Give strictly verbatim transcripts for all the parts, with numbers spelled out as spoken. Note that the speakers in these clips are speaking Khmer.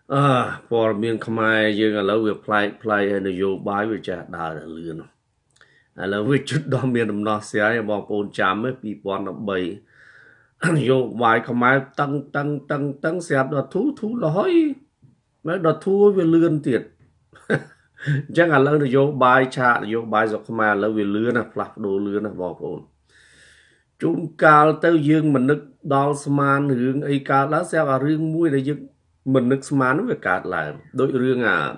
à bỏ miếng khai dương là lâu việc play play hay là vô bài với cha đào là lươn à lâu với chút đó miếng nằm nó xe bỏ bồn chạm ấy bị bọn nó bầy vô bài khai tăng tăng tăng tăng xe đó thú thú lói mấy đó thua với lươn tiệt chắc là lâu vô bài cha vô bài dọc khai lâu với lươn là flap đồ lươn là bỏ bồn chúng cao tới dương mình nước đo sman hướng ấy cao lá xe và riêng mũi để dương mình nước sman với cả lại đối riêng à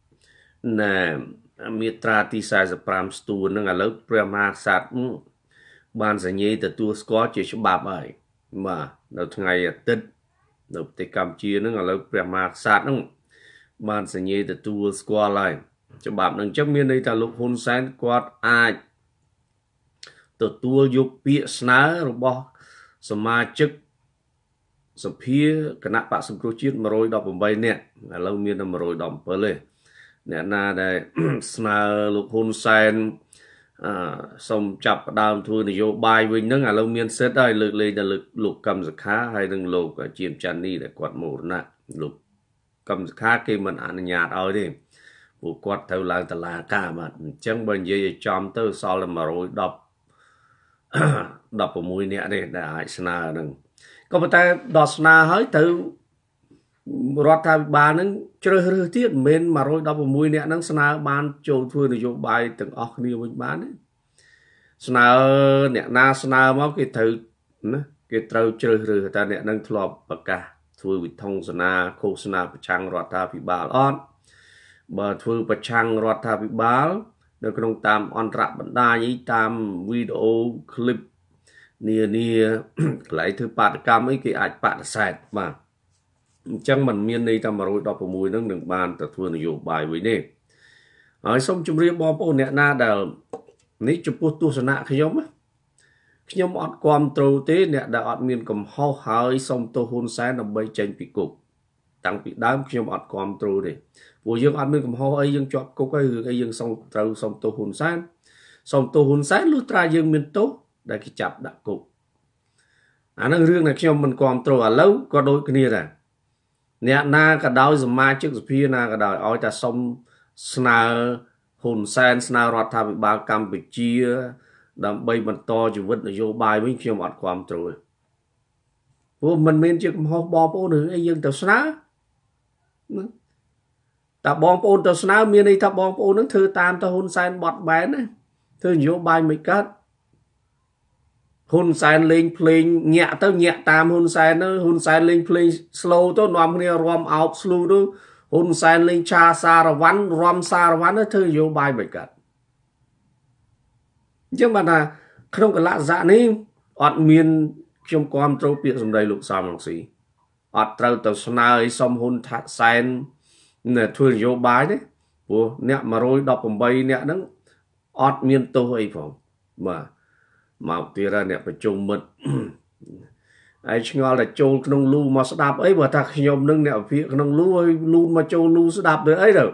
nè mitra tí sai sập pram stu nâng à lớp prema sát ban sẽ nhớ từ tua squat chỉ cho bà bài mà đầu ngày tết đầu tết Campuchia nâng à lớp prema sát nâng ban sẽ nhớ từ tua squat lại cho bà nâng chấp miên đây ta lúc hôn sáng quát ai từ tua dục bịa sná rồi bỏ sma chức sập phía cái nắp bạc sập chiết mà rồi đọc bằng bay nè là lâu miên mà rồi đọc bơ lên nè na đây sna lục hôn sen xong chập đào thôi thì vô bài với những là lâu miên xét đây lực lên là lực lục cầm giật khá hay đừng lục chìm chăn đi để quạt một nè lục cầm khá khi mình ăn nhạt ở đi bộ quạt theo lại là là cả mà chẳng bên gì chom tới sau là mà rồi đọc đọc vào mũi nè đây để hại sna đừng có một tay đọt sna hơi từ rót thay ba nâng chơi hơi tiết men mà rồi đọc vào mũi nè nâng sna ban châu thôi thì vô bài từng óc nhiều mình bán đấy sna nè na sna máu cái thử cái trâu chơi hơi ta nè nâng thọp bạc cả thôi bị thông sna khô sna chăng rót thay bị ba on bờ thôi bạc chăng rót thay bị ba được trong tam on rap bận đa với tam video clip nia nia lại thứ bạn cam ấy cái ảnh bạn sạch mà chẳng mình miên đây ta mà rồi đọc vào mùi nó đừng bàn ta thường nhiều bài với nè hỏi xong chúng riêng bom bom nè na đào ní chụp bút tu sanh khi nhóm á khi nhóm ọt quam trâu tế nè đã ọt miên cầm hao hơi xong tô hôn sáng nằm bay tranh bị cục tăng bị đám khi nhóm ọt quam trâu này vừa dương ọt miên cầm hao ấy dương chọn cô cái hướng ấy dương xong trâu xong tô hôn sáng xong tô hôn sáng lúc ra dương miên tốt để cái chập đã cục à nó riêng này khi mình còn trâu ở lâu có đôi cái này này nè na cả đôi giờ mai trước phía na cả đôi oi ta xong sna hồn sen sna rót thà bị ba Campuchia đam bay mình to chỉ vứt ở vô bài với khi màความtrâu vô mình miên chưa có bom bom nữa ấy dương tàu sna ta bom bom tàu sna miên đây ta bom bom nó thư tam ta hồn sen bọt bán này thư vô bài mấy cắt hôn sen lên playing nhẹ tới nhẹ tam hôn sen nó hôn sen lên playing slow tôi nằm kia rom out slow đó hôn sen lên cha sa ra vắn rom sa ra vắn nó thư vô bài vậy cả chứ mà là không có lạ dạ ní ọt miên trong con trâu biệt trong đây lục sao bằng xí ọt trâu tàu sna ấy xong hôn thạ sen nè thư vô bài đấy ủa nè mà rồi đọc bằng bay nè nó ọt miên tô ấy phòng mà màu tia ra nè phải trùng mật ai ngó là trâu nông lu mà sẽ đạp ấy mà ta nhom nâng nè phía nông lu ơi lu mà trâu lu sẽ đạp được ấy rồi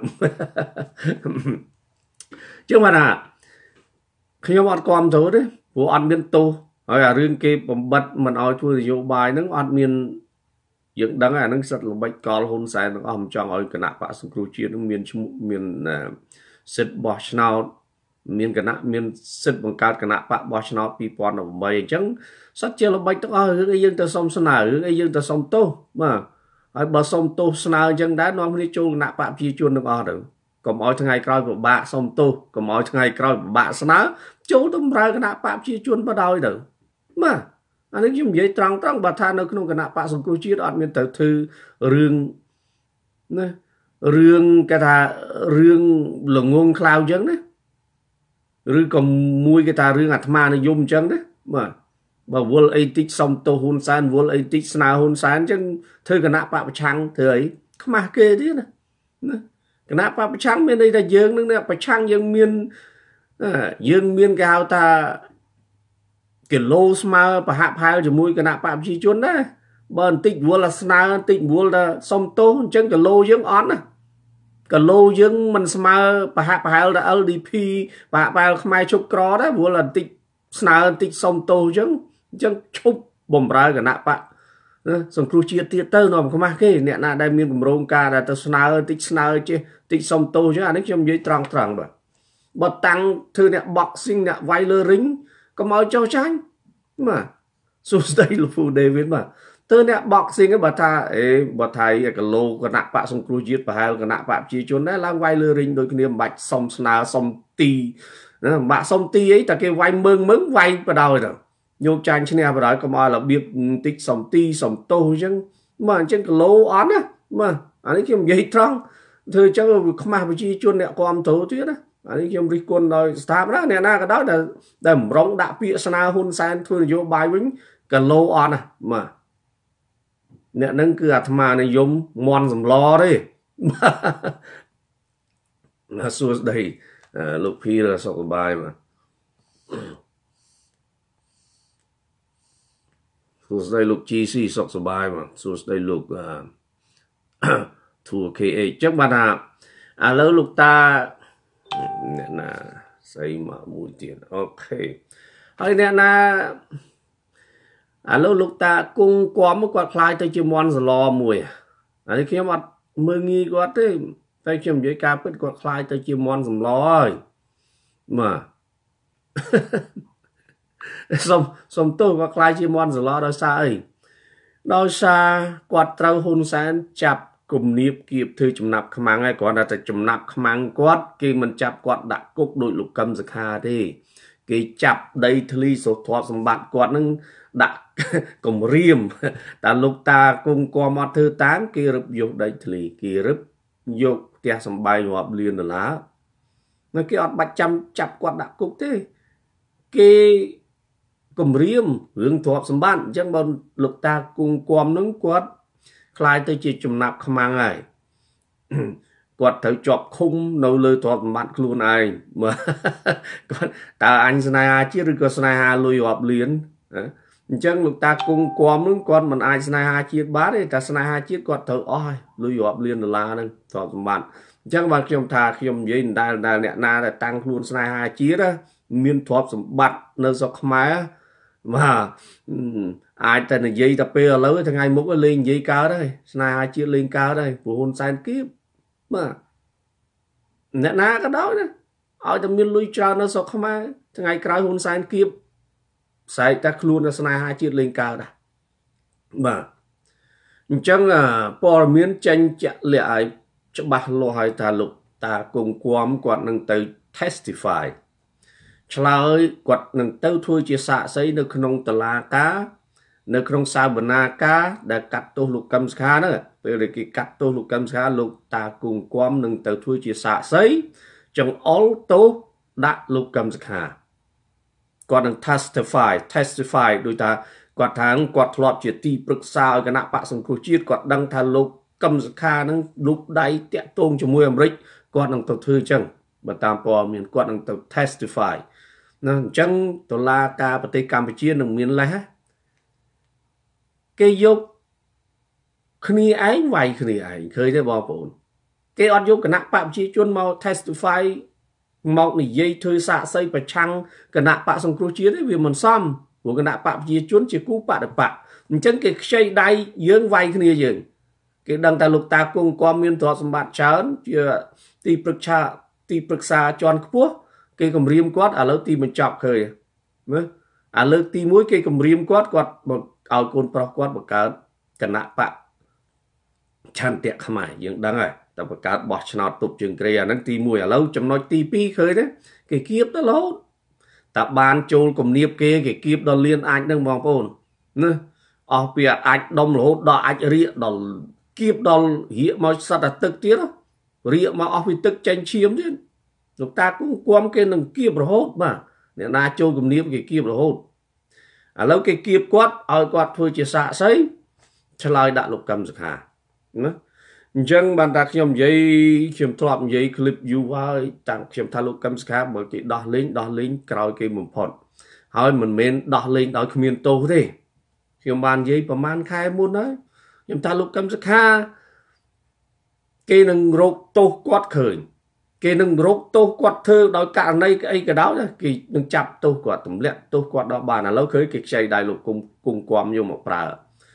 chứ mà là khi nhom ăn con thôi đấy của ăn miên tô rồi là riêng kia bấm bật mình nói thôi vô bài nó ăn miên dựng đắng là nó rất là bạch con hôn sai nó hầm cho ngồi cái nạp bạc sung cừu nó miên miên xịt bỏ nào miền cái nạ miền xịt bằng cát cái nạ bạc bó nó pi pon ở bầy chẳng sát chơi là bạch tao ơi hướng ấy dương tao xong sân nào hướng ấy dương tao xong tô mà ở bờ sông tô sân nào chẳng đá nó đi chôn nạ bạc chi chuồn được ở đâu còn mỗi ngày coi của bạn xong tô còn mỗi ngày coi của bạn sân nào chỗ tôm ra cái nạ bạc chi chuồn bắt đầu đâu mà anh ấy dùng giấy trắng trắng bà than nó không cái nạ bạc xong cô chia đoạn miền tây thư rương nè rương cái thà rương lồng ngôn cloud chẳng đấy rồi còn mùi cái ta rương ạt ma nó dùng chân đấy mà bà vô ấy tích xong tô hôn san vô ấy tích sna hôn san chứ thôi cái nạp bạc trắng thôi ấy không mà kê thế này cái nạp bạc trắng bên đây là dương nó nè bạc trắng dương miên dương miên cao ta cái lô mà bà hạp hai cho mùi cái nạp bạc chi chuôn đấy bần tích vô là sna tích vô là xong tô chân cái lô dương ón à cái lô dương mình mà bà hạ bà hạ là lờ đê pê bà bà mai chụp cỏ đó vừa là tích sna tích xong tô chứ chứ chụp bầm ra cái nạp bạc សង្គ្រោះជាតិទៀតទៅនាំខ្មាស់គេអ្នកណាដែលមានគម្រោងការដែលទៅស្នើតិចស្នើចេះតិចសុំទោសអញ្ចឹងអានេះខ្ញុំនិយាយត្រង់ត្រង់បាទបើតាំងធ្វើអ្នក boxing អ្នកវាយលើរីងកុំឲ្យចោះចាញ់បាទសួស្ដីលោកពូ David បាទទៅអ្នក boxing បើថាអេបើថាគីឡូគណៈបកសង្គ្រោះជាតិប្រហែលគណៈបកប្រជាជនដែរឡើងវាយលើរីងដូចគ្នាមិនបាច់សុំស្នើសុំទីណាមិនបាក់សុំទីអីតែគេវាយមើងមើងវាយបដ ாய் ទៅយកចាញ់ឈ្នះបដ ாய் កុំឲ្យរបៀបតិចសុំទីសុំទោសអញ្ចឹងមកអញ្ចឹងគីឡូអត់ណាមកអានេះខ្ញុំនិយាយត្រង់ធ្វើអញ្ចឹងវាខ្មាស់ប្រជាជនអ្នកគាំទ្រទៀតណាអានេះខ្ញុំរិះគន់ដោយស្ថាប័នអ្នកណាក៏ដោយដែលដែលបំរុងដាក់ពាក្យស្នើហ៊ុនសែនធ្វើនយោបាយវិញគីឡូអត់ណាមកអ្នកនឹងគឺអាត្មានិយមមន់សម្លទេណាសួស្ដីលោកភីរសុខសប្បាយបាទសួស្ដីលោក ជី ស៊ី សុខសប្បាយបាទសួស្ដីលោកធូ ខេ អេច ចឹងបាទថាឥឡូវលោកតាអ្នកណាស្អីមកមួយទៀតអូខេហើយអ្នកណាឥឡូវលោកតាគង់គំគាត់ខ្លាយទៅជាមន់សឡមួយអានេះខ្ញុំអត់មើងងាយគាត់ទេតែខ្ញុំនិយាយការពិតគាត់ខ្លាយទៅជាមន់សម្លហើយបាទសុំសុំទោសគាត់ខ្លាយជាមន់សម្លដោយសារអីដោយសារគាត់ត្រូវហ៊ុនសែនចាប់គំនាបគៀបធ្វើចំណាប់ខ្មាំងហើយគ្រាន់តែចំណាប់ខ្មាំងគាត់គេមិនចាប់គាត់ដាក់គុកដោយលោកកឹមសុខាទេគេចាប់ដីធ្លីសុទ្រព្យសម្បត្តិគាត់នឹងដាក់គំរាមតែលោកតាគង់គំអត់ធ្វើតាមគេរឹបយកដីធ្លីគេរឹបយកផ្ទះសម្បែងរាប់លានដុល្លារនៅគេអត់បាច់ចាំចាប់គាត់ដាក់គុកទេគេគំរាមរឿងទ្រព្យសម្បត្តិអញ្ចឹងបើលោកតាគង់គំនឹងគាត់ខ្លាយទៅជាចំណាប់ខ្មាំងហើយគាត់ត្រូវជាប់ឃុំនៅលើទ្រព្យសម្បត្តិខ្លួនឯងគាត់តើអញស្នេហាជាតិឬក៏ស្នេហាលុយរាប់លានអញ្ចឹងលោកតាគង់គំនឹងគាត់មិនអាចស្នេហាជាតិបានទេតែស្នេហាជាតិគាត់ត្រូវអស់ហើយលុយរាប់លានដុល្លារហ្នឹងទ្រព្យសម្បត្តិអញ្ចឹងបើខ្ញុំថាខ្ញុំនិយាយដែលដែលអ្នកណាដែលតាំងខ្លួនស្នេហាជាតិមានទ្រព្យសម្បត្តិនៅស្រុកខ្មែរបាទអាចតែនិយាយតែពេលឥឡូវថ្ងៃមុខលេងនិយាយកើតហើយស្នេហាជាតិលេងកើតហើយព្រោះហ៊ុនសែនគៀបបាទអ្នកណាក៏ដោយណាឲ្យតែមានលុយច្រើននៅស្រុកខ្មែរថ្ងៃក្រោយហ៊ុនសែនគៀបផ្សាយតែខ្លួននៅស្នេហាជាតិលេងកើតដែរបាទអញ្ចឹងព័ត៌មានចេញជាក់លាក់ឲ្យច្បាស់លាស់ឲ្យថាលោកតាគង់គំគាត់នឹងទៅ testify ឆ្លើយគាត់នឹងទៅធ្វើជាសាក្សីនៅក្នុងតុលាការនៅក្នុងសាវនាការដែលកាត់ទោសលោកកឹមសុខាហ្នឹងពេលដែលគេកាត់ទោសលោកកឹមសុខាលោកតាគង់គំនឹងទៅធ្វើជាសាក្សីចង្អុលទោសដាក់លោកកឹមសុខាគាត់នឹង testify testify ដូចថាគាត់ថាគាត់ធ្លាប់ជាទីប្រឹក្សាឲ្យគណៈបកសង្គ្រោះជាតិគាត់ដឹងថាលោកកឹមសុខានឹងលូកដៃតាក់ទងជាមួយអាមេរិកគាត់នឹងទៅធ្វើអញ្ចឹងបើតាមព័ត៌មានគាត់នឹងទៅ testify ណាអញ្ចឹងតុលាការប្រទេសកម្ពុជានឹងមានលេសគេយកគ្នាឯងវាយគ្នាឯងឃើញទេបងប្អូនគេអត់យកគណៈបកប្រជាជនមក testify មកនិយាយធ្វើសាក្សីប្រឆាំងគណៈបកសង្គ្រោះជាតិទេវាមិនសមព្រោះគណៈបកប្រជាជនជាគូបដិបកអញ្ចឹងគេខ្ចីដៃយើងវាយគ្នាយើងគេដឹងថាលោកតាគង់គំមានទ្រព្យសម្បត្តិច្រើនជាទីប្រឹក្សាទីប្រឹក្សាជាន់ខ្ពស់គេគម្រាមគាត់ឥឡូវទីបញ្ចប់ឃើញមើលឥឡូវទីមួយគេគម្រាមគាត់គាត់ឲ្យកូនប្រុសគាត់បង្កើតគណៈបកឆន្ទៈខ្មែរយើងដឹងហើយតែបង្កើតបោះឆ្នោតទប់ជើងគ្រែអាហ្នឹងទីមួយឥឡូវចំណុចទីពីរឃើញទេគេគៀបដល់រហូតតែបានចូលគំនាបគេគេគៀបដល់លៀនអាចហ្នឹងបងប្អូនណាអស់ពីអាចដុំរហូតដល់អាចរៀកដល់គៀបដល់រៀកមកសត្វតែទឹកទៀតរៀកមកអស់ពីទឹកចេញឈាមទៀតលោកតាគង់គំគេនឹងគៀបរហូតបាទអ្នកណាចូលគំនាបគេគៀបរហូតឥឡូវគេគៀបគាត់ឲ្យគាត់ធ្វើជាសាក្សីឆ្លើយដាក់លោកកឹមសុខាណាអញ្ចឹងបានតាខ្ញុំនិយាយខ្ញុំធ្លាប់និយាយคลิปយូរហើយតាំងខ្ញុំថាលោកកឹមសុខាបើគេដោះលេងដោះលេងក្រោយគេបំផុតហើយមិនមែនដោះលេងដោយគ្មានទោសទេខ្ញុំបាននិយាយប្រហែលខែមុនហើយខ្ញុំថាលោកកឹមសុខាគេនឹងរកទោសគាត់ឃើញគេនឹងរកទោសគាត់ធ្វើដោយករណីអីក៏ដោយគេនឹងចាប់ទោសគាត់ទម្លាក់ទោសគាត់ដល់បានឥឡូវឃើញគេខ្ចីដៃលោកគុំគុំគំយកមកប្រើ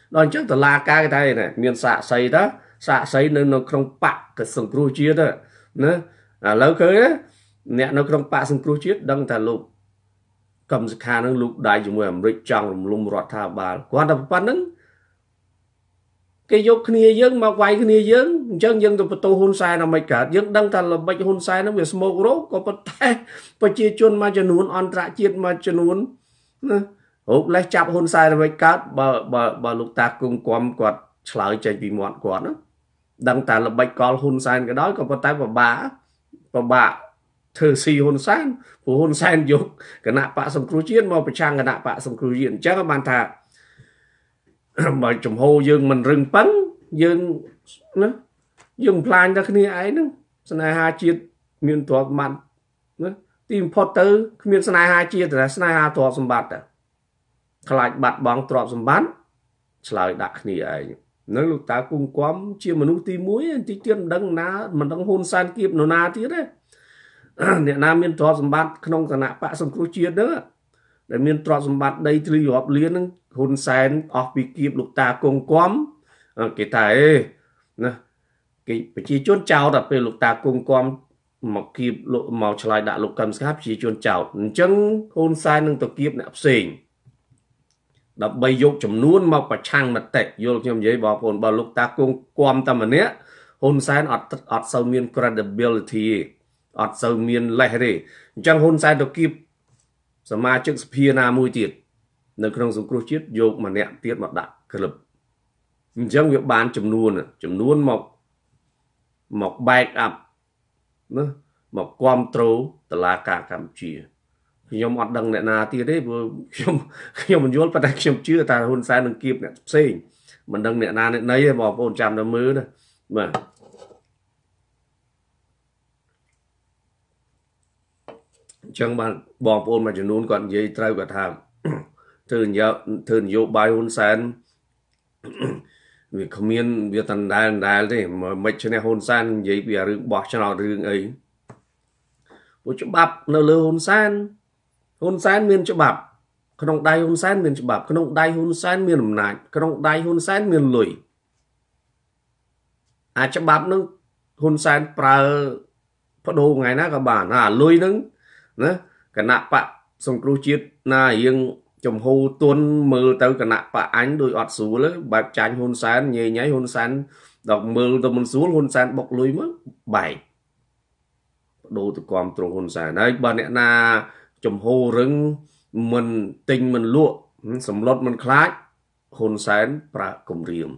ដល់អញ្ចឹងតឡាការគេថានេះមានសាកសីទៅសាកសីនៅនៅក្នុងបកកសង្គ្រោះជាតិណាឥឡូវឃើញអ្នកនៅក្នុងបកសង្គ្រោះជាតិដឹងថាលោកកម្មសខានឹងលោកដៃជាមួយអាមេរិកចង់រំលំរដ្ឋាភិបាលគាត់តែប៉ុណ្្នឹងគេយកគ្នាយើងមកវាយគ្នាយើងអញ្ចឹងយើងទៅបន្ទោហ៊ុនសែនអាមេរិកកើតយើងដឹងថាល្បិចហ៊ុនសែននឹងវាស្មោករោគក៏ប៉ុន្តែប្រជាជនមួយចំនួនអន្តរជាតិមួយចំនួនណារោគលេះចាប់ហ៊ុនសែនអាមេរិកកើតបើបើបើលោកតាគង់គំគាត់ឆ្លើយចេញពីមាត់គាត់ណាដឹងតែល្បិចកលហ៊ុនសែនក៏ដោយក៏ប៉ុន្តែពិបាកពិបាកធ្វើស៊ីហ៊ុនសែនព្រោះហ៊ុនសែនយកគណៈបកសង្គ្រោះជាតិមកប្រឆាំងគណៈបកសង្គ្រោះជាតិអញ្ចឹងបានថាបើចំហយើងមិនរឹងប៉ឹងយើងណាយើងផ្លាញតែគ្នាឯងហ្នឹងស្នេហាជាតិមានទ្រព្យសម្បត្តិណាទីបំផុតទៅគ្មានស្នេហាជាតិតែស្នេហាទ្រព្យសម្បត្តិតែខ្លាចបាត់បង់ទ្រព្យសម្បត្តិឆ្លើយដាក់គ្នាឯងនៅលោកតាគង់គំជាមនុស្សទីមួយបន្តិចទៀតមិនដឹងណាមិនដឹងហ៊ុនសែនគៀបនរណាទៀតទេអ្នកណាមានទ្រព្យសម្បត្តិក្នុងគណៈបកសង្គ្រោះជាតិហ្នឹងដែលមានទ្រព្យសម្បត្តិដីធ្លីរាប់លានហ្នឹងហ៊ុនសែនអស់ពីគៀបលោកតាគង់គំគេថាអេណាគេប្រជាជនចោទតែពេលលោកតាគង់គំមកគៀបលោកមកឆ្លើយដាក់លោកកឹមសុខាប្រជាជនចោទអញ្ចឹងហ៊ុនសែននឹងទៅគៀបអ្នកផ្សេងដើម្បីយកចំនួនមកប្រឆាំងមតិយល់ខ្ញុំនិយាយបងប្អូនបើលោកតាគង់គំតែម្នាក់ហ៊ុនសែនអត់អត់សូវមាន credibility អត់សូវមានលេសទេអញ្ចឹងហ៊ុនសែនទៅគៀបសមាជិកសភាណាមួយទៀតនៅក្នុងសង្គ្រោះជាតិយកម្នាក់ទៀតមកដាក់ក្លឹបអញ្ចឹងវាបានចំនួនចំនួនមកមក back up ណាមកគ្រប់គ្រងតឡាការកម្ពុជាខ្ញុំអត់ដឹងអ្នកណាទៀតទេព្រោះខ្ញុំខ្ញុំមិនយល់ប៉ុន្តែខ្ញុំជឿថាហ៊ុនសែននឹងគៀបអ្នកផ្សេងមិនដឹងអ្នកណាអ្នកណីទេបងប្អូនចាំតែមើលណាបាទអញ្ចឹងបានបងប្អូនមួយចំនួនគាត់និយាយត្រូវគាត់ថាធ្វើនយោធ្វើនយោបាយហ៊ុនសែនវាគ្មានវាដណ្ដែលដដែលទេមិនឈ្នះហ៊ុនសែននិយាយពីរឿងបោះឆ្នោតរឿងអីព្រោះច្បាប់នៅលើហ៊ុនសែនហ៊ុនសែនមានច្បាប់ក្នុងដៃហ៊ុនសែនមានច្បាប់ក្នុងដៃហ៊ុនសែនមានអំណាចក្នុងដៃហ៊ុនសែនមានលុយអាចច្បាប់នឹងហ៊ុនសែនប្រើបដូរថ្ងៃណាក៏បានអាលុយនឹងណាគណៈបកសង្គ្រោះជាតិណារៀងចំហទុនមើលទៅគណៈបកអញដោយអត់ស្រួលបែបចាញ់ហ៊ុនសែនញ៉ៃញ៉ៃហ៊ុនសែនដល់មើលទៅមិនស្រួលហ៊ុនសែនបុកលុយមកបែកបដូរទៅគ្រប់គ្រងហ៊ុនសែនហើយបើអ្នកណាចំហរឹងមិនទិញមិនលក់សម្លុតមិនខ្លាចហ៊ុនសែនប្រើគម្រាម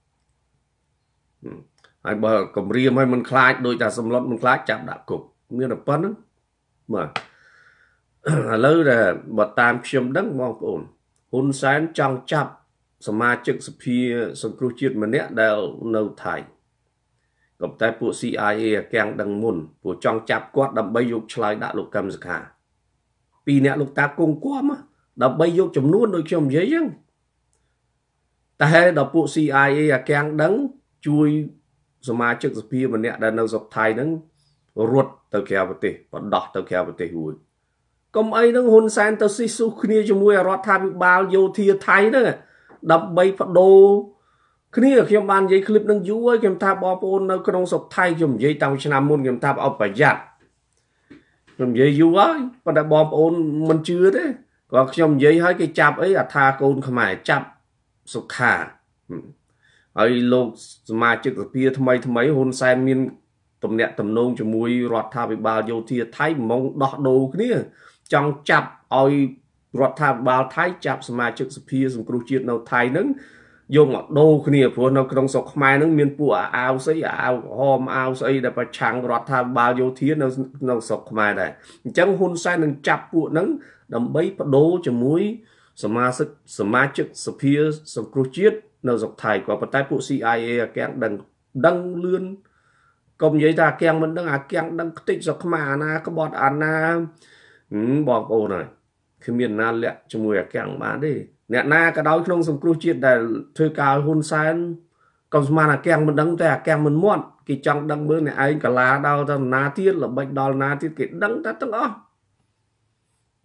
ហើយបើគម្រាមឲ្យមិនខ្លាចដោយតែសម្លុតមិនខ្លាចចាប់ដាក់គុកមានតែប៉ុណ្្នឹងបាទឥឡូវដែលបើតាមខ្ញុំដឹងបងប្អូនហ៊ុនសែនចង់ចាប់សមាជិកសភាសង្គ្រោះជាតិម្នាក់ដែលនៅថៃក៏តែពួក ซี ไอ เอ កាំងដឹងមុនព្រោះចង់ចាប់គាត់ដើម្បីយកឆ្លើយដាក់លោកកឹមសុខាពីអ្នកលោកតាគង់គំដើម្បីយកចំនួនដូចខ្ញុំនិយាយអញ្ចឹងតែដល់ពួក ซี ไอ เอ កាំងដឹងជួយសមាជិកសភាម្នាក់ដែលនៅស្រុកថៃហ្នឹងរត់ទៅក្រៅប្រទេសបដោះទៅក្រៅប្រទេសរួចកុំអីហ្នឹងហ៊ុនសែនទៅស៊ីស៊ូគ្នាជាមួយរដ្ឋាភិបាលយោធាថៃហ្នឹងដើម្បីបដូរគ្នាខ្ញុំបាននិយាយคลิปហ្នឹងយូរហើយខ្ញុំថាបងប្អូននៅក្នុងស្រុកថៃខ្ញុំនិយាយតាំងឆ្នាំមុនខ្ញុំថាឲ្យប្រយ័ត្នខ្ញុំនិយាយយូរហើយប៉ុន្តែបងប្អូនមិនជឿទេក៏ខ្ញុំនិយាយឲ្យគេចាប់អីអាថាកូនខ្មែរចាប់សុខាហើយលោកសមាជិកសភាថ្មីថ្មីហ៊ុនសែនមានទំនាក់ទំនងជាមួយរដ្ឋាភិបាលយោធាថៃមកដោះដូរគ្នាចង់ចាប់ឲ្យរដ្ឋាភិបាលថៃចាប់សមាជិកសភាសង្គ្រោះជាតិនៅថៃហ្នឹងយកមកដូរគ្នាព្រោះនៅក្នុងស្រុកខ្មែរហ្នឹងមានពួកអាវស្អីអាវក្រហមអាវស្អីដែលប្រឆាំងរដ្ឋាភិបាលយោធានៅក្នុងស្រុកខ្មែរដែរអញ្ចឹងហ៊ុនសែននឹងចាប់ពួកហ្នឹងដើម្បីបដូរជាមួយសមាជិកសមាជិកសភាសង្គ្រោះជាតិនៅស្រុកថៃក៏ប៉ុន្តែពួក ซี ไอ เอ អាកាំងដឹងដឹងលឿនកុំនិយាយថាអាកាំងមិនដឹងអាកាំងដឹងខ្ទេចស្រុកខ្មែរអាណាក្បត់អាណាបងប្អូនហើយគ្មានណាលាក់ជាមួយអាកាំងបានទេអ្នកណាក៏ដោយក្នុងសង្គ្រោះជាតិដែលធ្វើការហ៊ុនសែនកុំស្មានអាកាំងមិនដឹងតែអាកាំងមិនមាត់គេចង់ដឹងមើលអ្នកឯងកាឡាដល់ទៅណាទៀតល្បិចដល់ណាទៀតគេដឹងតែទាំងអស់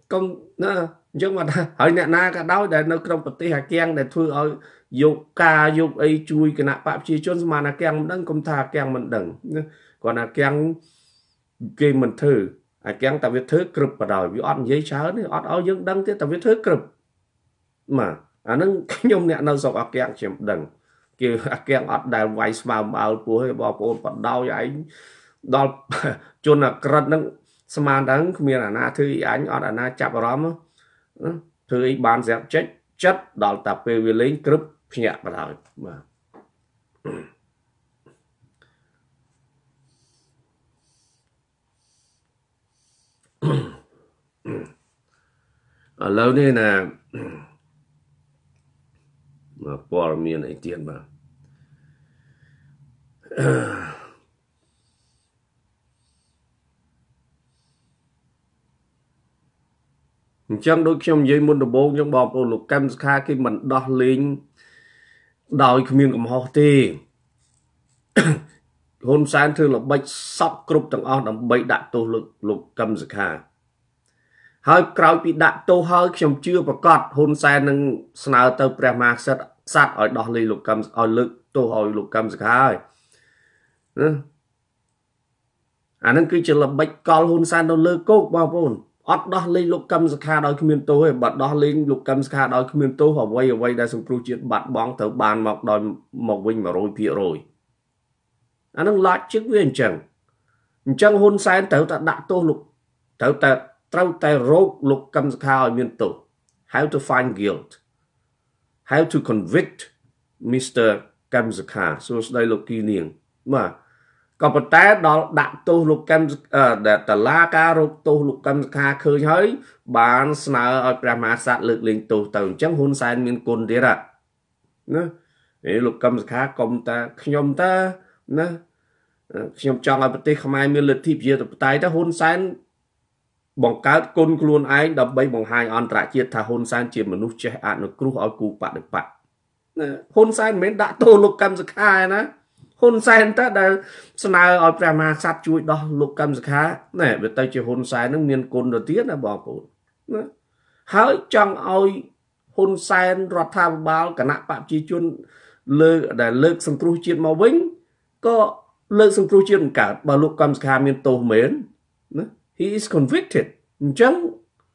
công nó nhưng mà hỏi nè na cả đau để nó trong bật hà keng để thôi ở dục ca dục ấy chui cái nạp bạc chi chôn mà là keng đấng công thà keng mình đừng còn là keng kia mình thử à keng ta viết thứ cực vào đời vì ăn giấy cháo này ăn áo dương đăng thế ta viết thứ cực mà à nó nhung nè nó dọc à keng chỉ đừng kia à keng ăn đại vài bao bao của hay bao của bắt đau vậy đau chôn là cật nó xem đắng miền là na thư anh ở là na chập vào đó thư ý bán dẹp chết chất đào tập về về lính cướp nhẹ vào đời mà ở lâu đây là mà bỏ miền này tiền mà chẳng đôi khi ông dây môn đồ bố nhưng bọc đồ lục cam khá khi mình đo lên đòi miền cầm họ tì hôn sáng thường là bạch sóc cục tầng ong đầm bạch đạn tô lục lục cam khá hơi cào bị đạn tô hơi trong chưa và cọt hôn sáng nâng snao tơ prema sát sát ở đo lên lục cam ở lực tô hồi lục cam khá anh nâng cứ chỉ là bạch cào hôn sáng đâu lơ cốt bao vốn ở đó lên lục cam kha đôi khuyên tôi bật đó lên lục cam kha đôi khuyên tôi họ quay quay đã xong pru chuyện bạn bóng thở bàn mọc đòi mọc vinh mà rồi phía rồi anh đang lọt trước viên chẳng chẳng hôn sai tới ta đã tô lục tới ta trâu tay rốt lục cam kha ở miền tổ how to find guilt how to convict Mister Cam Kha so đây lục kỳ niệm mà còn bật té đó đặt tô lục cam để tờ la ca rục tô lục cam kha khơi hơi bán sna ở Brahma sát lực linh tô từ chẳng hôn sai miền côn thế ạ nữa lục cam kha công ta nhom ta nữa nhom chọn ở bậc không ai miền lực thiệp gì tập tay ta hôn sai bằng cá côn luôn ai đập bay bằng hai on trả chia thà hôn sai chỉ mà nút che ăn nó cru ở cụ bạn được bạn hôn sai mấy đã tô lục cam kha nữa hôn sai ta đã snao ở Brahma sát chui đó lục cam khá này về tay chỉ hôn sai nó miền côn đầu tiên là bỏ côn hỡi trong ôi hôn sai rót tham báo cả nạp bạc chi chun lơ để lơ sừng cru chiên màu vĩnh có lơ sừng cru chiên cả bà lục cam khá miền tô mến he is convicted chẳng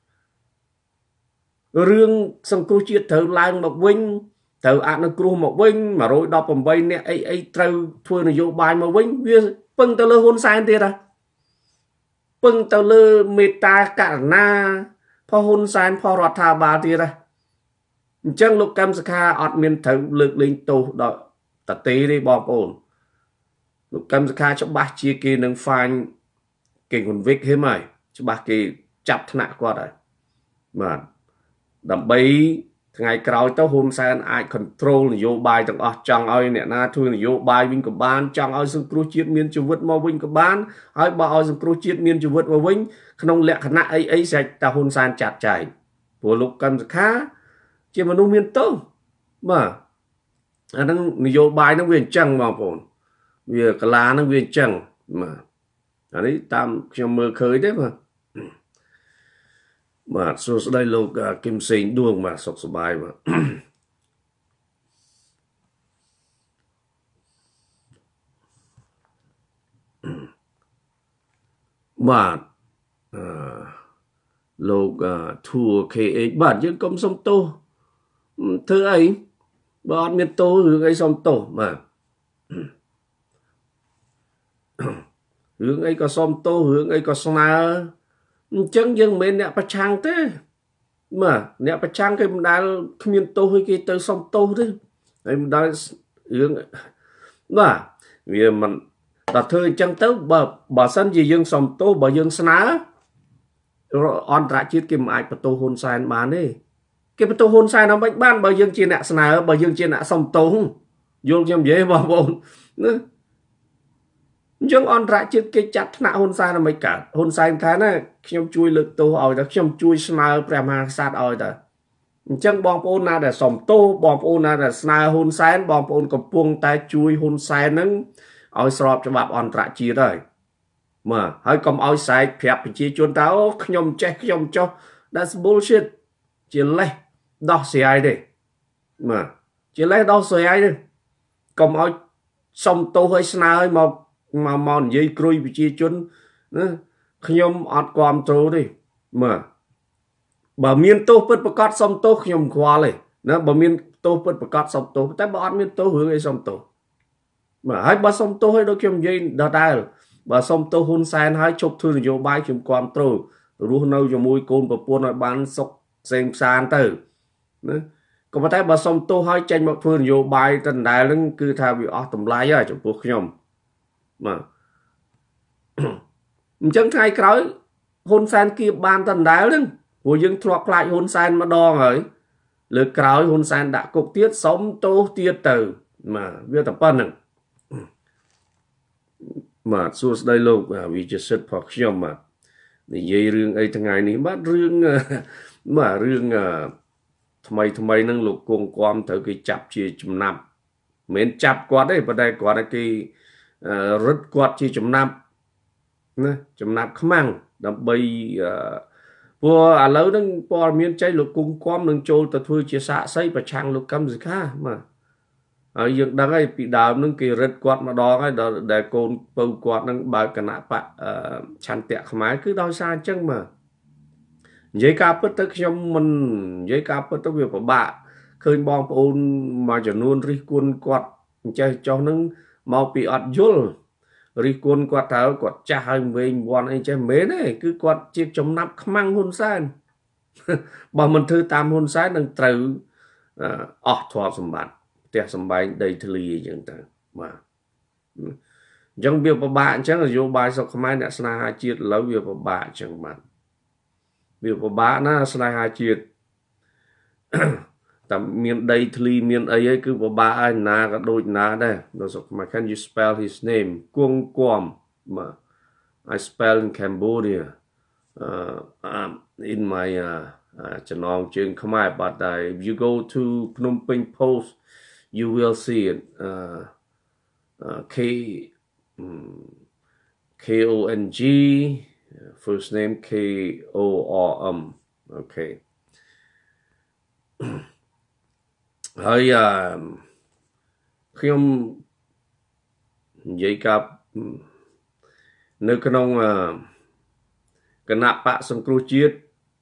riêng sừng cru chiên thở lang màu vĩnh từ ăn nó cua một vinh mà rồi đọc bằng vây nè ấy ấy trâu thua nó vô bài mà vinh vì bưng tao lơ hôn sai tiệt à bưng tao lơ meta cả na pho hôn sai pho rọt thà bà tiệt à chẳng lúc cam kha ọt miền thấu lực linh tù đó ta tí đi bỏ ổn lúc cam kha cho bác chia kia nâng phanh kinh còn viết hết mày cho bác kia chặt nạ qua đây mà đầm bấy ngày cào tao hôn sai ai control vô bài trong ở trong ơi nè na thôi vô bài vinh của ban trong ơi sừng cua chiết miên chụp vứt mau vinh của ban ơi bà ơi sừng cua chiết miên chụp vứt mau vinh không lẽ khả năng ấy ấy sẽ ta hôn sai chặt chảy của lục cầm khá chỉ mà nông miên tông mà anh đang vô bài nó viên chẳng mà bổn việc là nó viên chẳng mà anh ấy tam trong mơ khơi đấy mà mà số đây lục kim sinh đuông mà sọc số bài mà mà lục thua khi bản dân công sông tô thứ ấy bọn miền tô hướng ấy sông tổ mà hướng ấy có sông tô hướng ấy có sông nào chẳng dân mấy nẹ bà chàng thế mà nẹ bà chàng cái mình đã miền tô hay cái tới sông tô thế mình đã hướng mà vì mình đặt thời chẳng tới bà bà sân gì dân sông tô bà dân sná rồi on trả chiếc kim ai bà tô hôn sai bán đi cái bà tô hôn sai nó bách ban bà dân chia nẹ sná bà dân chia nẹ sông tô vô trong dễ bà bồn nhưng on ra chết cái chặt nạ hôn sai là mấy cả hôn sai khá nè trong chui lực tô ở đó trong chui smile prema sát ở đó chẳng bom ôn na để sòng tô bom ôn na để smile hôn sai bom ôn có buông tay chui hôn sai nâng ở sọp cho bạp on ra chia rồi mà hơi cầm oi sai phép chỉ chuồn táo nhom che nhom cho that's bullshit ជាលេសដោះស្រាយទេបាទជាលេសដោះស្រាយទេកុំឲ្យសុំទោសឲ្យស្នើឲ្យមកមកមកនិយាយគ្រួយប្រជាជនណាខ្ញុំអត់គ្រប់គ្រងទេបាទបើមានទោសពិតប្រកបសុំទោសខ្ញុំខ្វល់ទេណាបើមានទោសពិតប្រកបសុំទោសតែបើអត់មានទោសរឿងអីសុំទោសបាទហើយបើសុំទោសឲ្យដូចខ្ញុំនិយាយដដែលបើសុំទោសហ៊ុនសែនហើយជប់ធ្វើនយោបាយខ្ញុំគ្រប់គ្រងរស់នៅជាមួយកូនប្រពន្ធឲ្យបានសុខផ្សេងផ្សានទៅណាក៏ប៉ុន្តែបើសុំទោសឲ្យចេញមកធ្វើនយោបាយដដែលហ្នឹងគឺថាវាអស់តម្លៃហើយចំពោះខ្ញុំបាទអញ្ចឹងថ្ងៃក្រោយហ៊ុនសែនគៀបបានដដែលហ្នឹងព្រោះយើងធ្លាប់ខ្លាចហ៊ុនសែនម្ដងហើយលើក្រោយហ៊ុនសែនដាក់គុកទៀតសុំទោសទៀតទៅបាទវាតែប៉ុណ្្នឹងបាទសួស្ដីលោកវិជាសិទ្ធផងខ្ញុំបាទនិយាយរឿងអីថ្ងៃនេះបាទរឿងបាទរឿងថ្មីថ្មីហ្នឹងលោកគង់គំត្រូវគេចាប់ជាចំណាប់មិនមែនចាប់គាត់ទេប៉ុន្តែគាត់គេរឹតគាត់ជាចំណាប់ណាចំណាប់ខ្មាំងដើម្បីព្រោះឥឡូវហ្នឹងព័ត៌មានចេញលោកគង់គំនឹងចូលទៅធ្វើជាសាក្សីប្រឆាំងលោកកឹមសុខាបាទហើយយើងដឹងហើយពីដើមហ្នឹងគេរឹតគាត់ម្ដងហើយដល់ដែលកូនពៅគាត់ហ្នឹងបើកគណៈបកឆន្ទៈខ្មែរគឺដោយសារអញ្ចឹងបាទនិយាយការពិតទៅខ្ញុំមិននិយាយការពិតទៅវាពិបាកឃើញបងប្អូនមួយចំនួនរិះគន់គាត់អញ្ចេះចុះហ្នឹងមកពីអត់យល់រិះគន់គាត់ទៅគាត់ចាស់ហើយវែងវាន់អីចេះមែនទេគឺគាត់ជាចំណាប់ខ្មាំងហ៊ុនសែនបើមិនធ្វើតាមហ៊ុនសែននឹងត្រូវអស់ទ្រព្យសម្បត្តិផ្ទះសម្បែងដីធ្លីអញ្ចឹងទៅបាទអញ្ចឹងវាពិបាកអញ្ចឹងនយោបាយសុខខ្មែរអ្នកស្នេហាជាតិឥឡូវវាពិបាកអញ្ចឹងបាទវាពិបាកណាស្នេហាជាតិតែមានដីធ្លីមានអីហើយគឺពិបាកហើយណាក៏ដូចណាដែរនៅសុខខ្មែរ Can you spell his name គង់គំបាទ I spell in Cambodia uh, um, in my uh, uh, ចំណងជើងខ្មែរ but uh, if you go to Phnom Penh Post you will see it uh, uh, K um, K O N G first name K O R M okay ហើយខ្ញុំនិយាយกับនៅក្នុងគណៈបកសង្គ្រោះជាតិ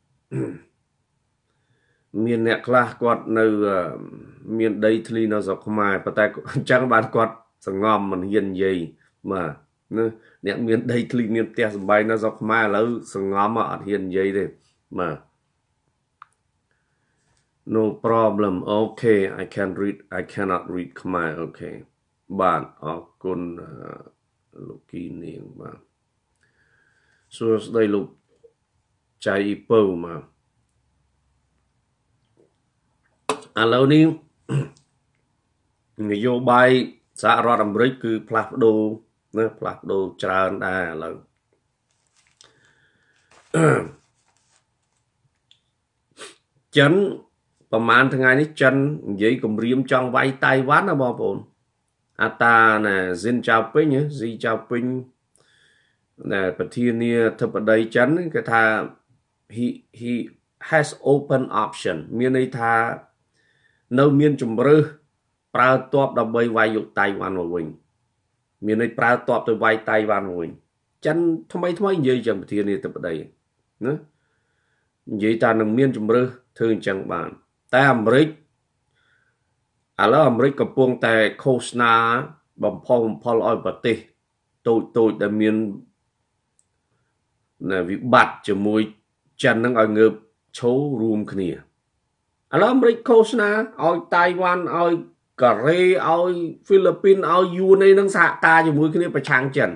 មានអ្នកខ្លះគាត់នៅមានដីធ្លីនៅស្រុកខ្មែរប៉ុន្តែអញ្ចឹងបានគាត់សងំមិនហ៊ាននិយាយបាទអ្នកមានដីធ្លីមានផ្ទះសម្បែងនៅស្រុកខ្មែរឥឡូវសងំអត់ហ៊ាននិយាយទេបាទ no problem okay I can read I cannot read Khmer okay បាទអរគុណលោកគីនាងបាទសួស្ដីលោកចៃពៅមកឥឡូវនេះនយោបាយសហរដ្ឋអាមេរិកគឺផ្លាស់ប្ដូរណាផ្លាស់ប្ដូរច្រើនដែរឥឡូវចិនប្រហែលថ្ងៃនេះចិននិយាយគម្រាមចង់វាយតៃវ៉ាន់ណាបងប្អូនអាតាណាស៊ីនចៅពេញស៊ីចៅពេញដែលប្រធានាធិបតីចិនគេថា he he has open option មានន័យថានៅមានជំរើសប្រើទ័ពដើម្បីវាយយកតៃវ៉ាន់មកវិញមានន័យប្រើទ័ពទៅវាយតៃវ៉ាន់មកវិញចិនថ្មីថ្មីនិយាយចឹងប្រធានាធិបតីណានិយាយថានឹងមានជំរើសធ្វើអញ្ចឹងបានតែអាមេរិកឥឡូវអាមេរិកកំពុងតែឃោសនាបំផុសបំផុលឲ្យប្រទេសតូចតូចដែលមានវិបត្តិជាមួយចិននឹងឲ្យងើបឈររួមគ្នាឥឡូវអាមេរិកឃោសនាឲ្យតៃវ៉ាន់ឲ្យកូរ៉េឲ្យហ្វីលីពីនឲ្យយួនឯនឹងសហការជាមួយគ្នាប្រឆាំងចិន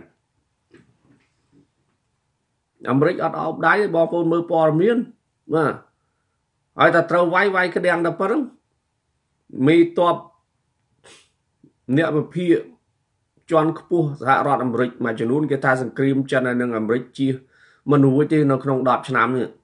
អាមេរិកអត់អោបដៃទេបងប្អូនមើលព័ត៌មានបាទហើយតែត្រូវវាយវាយក្តាំងតែប៉ុណ្្នឹងមេតបអ្នកវិភាគជាន់ខ្ពស់សហរដ្ឋអាមេរិកមួយចំនួនគេថាសង្គ្រាមចិនហើយនឹងអាមេរិកជាមិនរួចទេនៅក្នុងដប់ឆ្នាំនេះ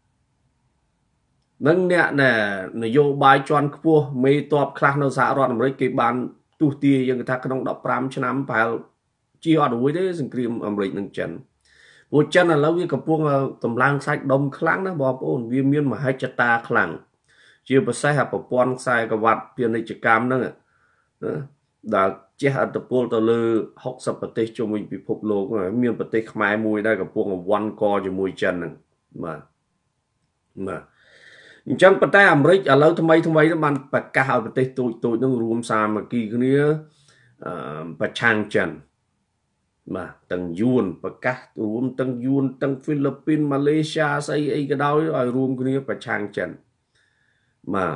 នឹងអ្នកនយោបាយជាន់ខ្ពស់មេតបខ្លះនៅសហរដ្ឋអាមេរិកគេបានទុះទាយើងថាក្នុងដប់ប្រាំឆ្នាំប្រហែលជាអត់រួចទេសង្គ្រាមអាមេរិកនិងចិនពួកចិនឥឡូវវាកំពុងតម្លើងខ្សាច់ដុំខ្លាំងណាស់បងប្អូនវាមានមហិច្ឆតាខ្លាំងជាពិសេសប្រព័ន្ធខ្សែក្រវ៉ាត់ពាណិជ្ជកម្មហ្នឹងដែលជះឥទ្ធិពលទៅលើហុកសិបប្រទេសជុំវិញពិភពលោកមានប្រទេសខ្មែរមួយដែលកំពុងវាន់កជាមួយចិនហ្នឹងបាទបាទអញ្ចឹងប៉ុន្តែអាមេរិកឥឡូវថ្មីថ្មីហ្នឹងបានប្រកាសឲ្យប្រទេសទូចទូចហ្នឹងរួមសាមគ្គីគ្នាអឺប្រឆាំងចិនបាទទាំងយួនប្រកាសរួមទាំងយួនទាំងហ្វីលីពីនម៉ាឡេស៊ីស្អីអីក៏ដោយឲ្យរួមគ្នាប្រឆាំងចិនបាទ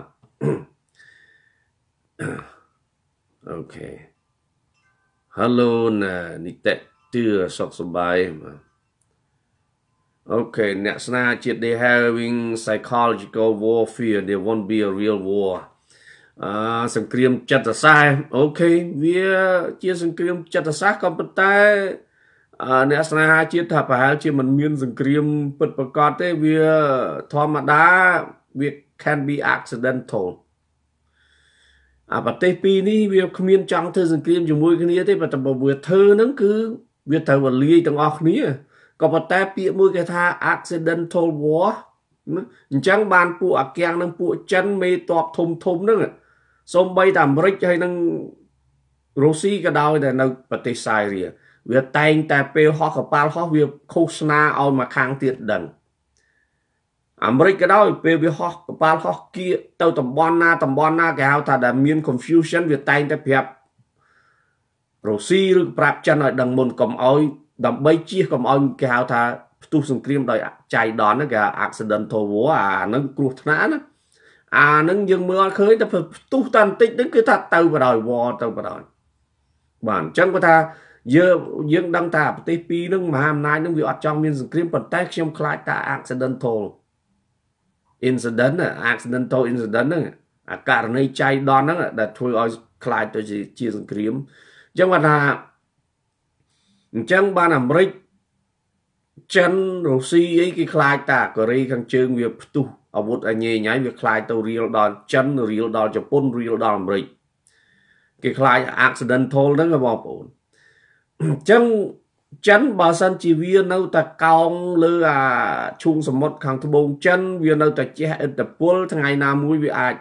អូខេ Hello ណានិតិទឿសុខសប្បាយបាទអូខេអ្នកស្នាជាតិ they having psychological warfare there won't be a real war អឺសង្គ្រាមចិត្តសាស្ត្រអូខេវាជាសង្គ្រាមចិត្តសាស្ត្រក៏ប៉ុន្តែអ្នកស្នេហាជាតិថាប្រហែលជាមិនមានសង្គ្រាមពិតប្រាកដទេវាធម្មតាវា can be accidental អាប្រទេសពីរនេះវាគ្មានចង់ធ្វើសង្គ្រាមជាមួយគ្នាទេប៉ុន្តែបើវាធ្វើហ្នឹងគឺវាត្រូវវលាយទាំងអស់គ្នាក៏ប៉ុន្តែពាក្យមួយគេថា accidental war អញ្ចឹងបានពួកអាគាំងនិងពួកចិនមេតបធំធំហ្នឹងសូម្បីតែអាមេរិកហើយនឹងរុស្ស៊ីក៏ដោយតែនៅប្រទេសសៃរីវាតែងតែពេលហោះកប៉ាល់ហោះវាឃោសនាឲ្យមកខាងទៀតដឹងអាមេរិកក៏ដោយពេលវាហោះកប៉ាល់ហោះគៀកទៅតំបន់ណាតំបន់ណាគេហៅថាដែលមាន confusion វាតែងតែប្រាប់រុស្ស៊ីឬប្រាប់ចិនឲ្យដឹងមុនកុំឲ្យដើម្បីជៀសកុំឲ្យគេហៅថាផ្ទុះសង្គ្រាមដោយចៃដន្យហ្នឹងគេ accidental war អាហ្នឹងគ្រោះថ្នាក់ណាអាហ្នឹងយើងមើលអត់ឃើញតែផ្ទុះតែបន្តិចហ្នឹងគឺថាទៅបដ ாய் វទៅបដ ாய் បាទអញ្ចឹងគាត់ថាយើងយើងដឹងថាប្រទេសពីរហ្នឹងមហាអំណាចហ្នឹងវាអត់ចង់មានសង្គ្រាមប៉ុន្តែខ្ញុំខ្លាចថា accidental incident accidental incident ហ្នឹងអាករណីចៃដន្យហ្នឹងដែលធ្វើឲ្យខ្លាចទៅជាសង្គ្រាមអញ្ចឹងគាត់ថាអញ្ចឹងបានអាមេរិកចិនរុស្ស៊ីអីគេខ្លាចតាកូរ៉េខាងជើងវាផ្ទុះអាវុធអញញ៉ៃវាខ្លាចទៅរៀលដល់ចិនរៀលដល់ជប៉ុនរៀលដល់អាមេរិកគេខ្លាច accidental ហ្នឹងបងប្អូនអញ្ចឹងចិនបើសិនជាវានៅតែកោងលើអាឈូងសមុទ្រខាងត្បូងចិនវានៅតែជះឥទ្ធិពលថ្ងៃណាមួយវាអាច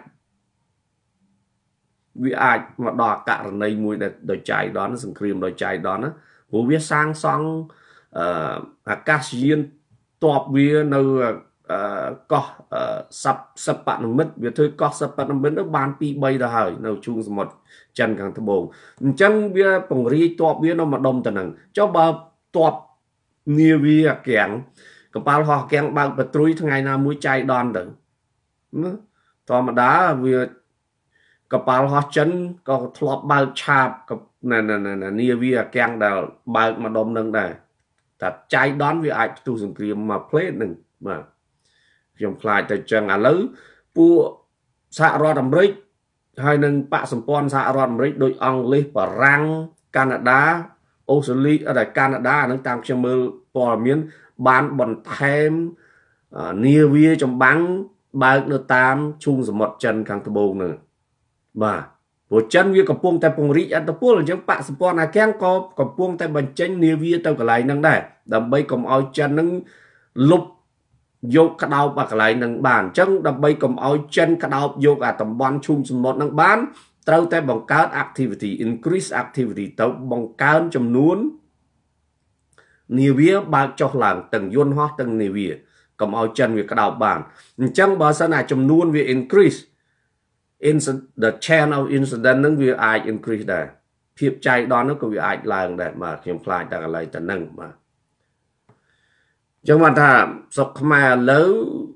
វាអាចមកដល់ករណីមួយដែលដោយចៃដន្យសង្គ្រាមដោយចៃដន្យណាព្រោះវាសាងសង់អឺអាកាសយានតបវានៅអឺកោះសັບសពនិមិត្តវាធ្វើកោះសពនិមិត្តទៅបានពីរបីទៅហើយនៅឈូងសមុទ្រចិនខាងត្បូងអញ្ចឹងវាពង្រាយតបវានៅម្ដុំទៅនឹងចុះបើតបនាវាអាគាំងកប៉ាល់ហោះអាគាំងបើកប៉ាត្រុយថ្ងៃណាមួយចៃដន្យទៅធម្មតាវាកប៉ាល់ហោះចិនក៏ធ្លាប់បើកឆាបនាវាអាគាំងដែលបើកម្ដុំនឹងដែរតែចៃដន្យវាអាចផ្ទុះសង្គ្រាមមកផ្លេតនឹងបាទខ្ញុំខ្លាចតែចឹងឥឡូវពួកសហរដ្ឋអាមេរិកហើយនឹងបកសម្ព័ន្ធសហរដ្ឋអាមេរិកដូចអង់គ្លេសបារាំងកាណាដាអូស្ត្រាលីអត់តែកាណាដាអានឹងតាមខ្ញុំមើលព័ត៌មានបានបន្ថែមនាវាចម្បាំងបើកនៅតាមឈូងសមុទ្រចិនខាងត្បូងនឹងបាទព្រោះចិនវាកំពុងតែពង្រីកអធិពលអញ្ចឹងបកសម្ព័ន្ធអាគាំងក៏កំពុងតែបញ្ចេញនាវាទៅកន្លែងហ្នឹងដែរដើម្បីកុំឲ្យចិនហ្នឹងលុបយកក្តោបអាកន្លែងហ្នឹងបានអញ្ចឹងដើម្បីកុំឲ្យចិនក្តោបយកអាតំបន់ឈូងសមុទ្រហ្នឹងបានត្រូវតែបង្កើត activity increase activity ទៅបង្កើនចំនួននាវាបើកចុះឡើងទាំងយន្តហោះទាំងនាវាកុំឲ្យចិនវាក្តោបបានអញ្ចឹងបើសិនអាចំនួនវា increase in the chain of incident ហ្នឹងវាអាច increase ដែរភាពចៃដន្យហ្នឹងក៏វាអាចឡើងដែរបាទខ្ញុំខ្លាចតែកន្លែងតែហ្នឹងបាទអញ្ចឹងបានថាស្រុកខ្មែរឥឡូវ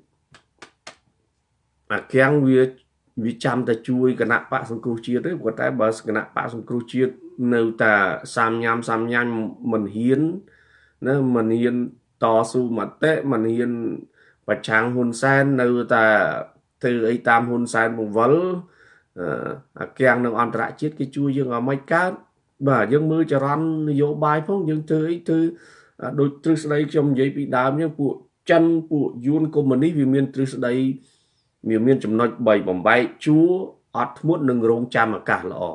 អាគាំងវាវាចាំតែជួយគណៈបកសង្គ្រោះជាតិទេព្រោះតែបើគណៈបកសង្គ្រោះជាតិនៅតែសាមញ៉ាំសាមញ៉ាំមិនហ៊ានណាមិនហ៊ានតស៊ូមតិមិនហ៊ានប្រឆាំងហ៊ុនសែននៅតែធ្វើអីតាមហ៊ុនសែនបង្វិលអាគាំងនឹងអន្តរជាតិគេជួយយើងឲ្យមិនកើតបាទយើងមើលចរន្តនយោបាយផងយើងធ្វើអីធ្វើដូចទ្រឹស្ដីខ្ញុំនិយាយពីដើមហ្នឹងពួកចិនពួកយួនកុម្មុយនីសវាមានទ្រឹស្ដីវាមានចំណុចបីបំបែកជួរអត់ធ្មត់នឹងរងចាំអាកាសល្អ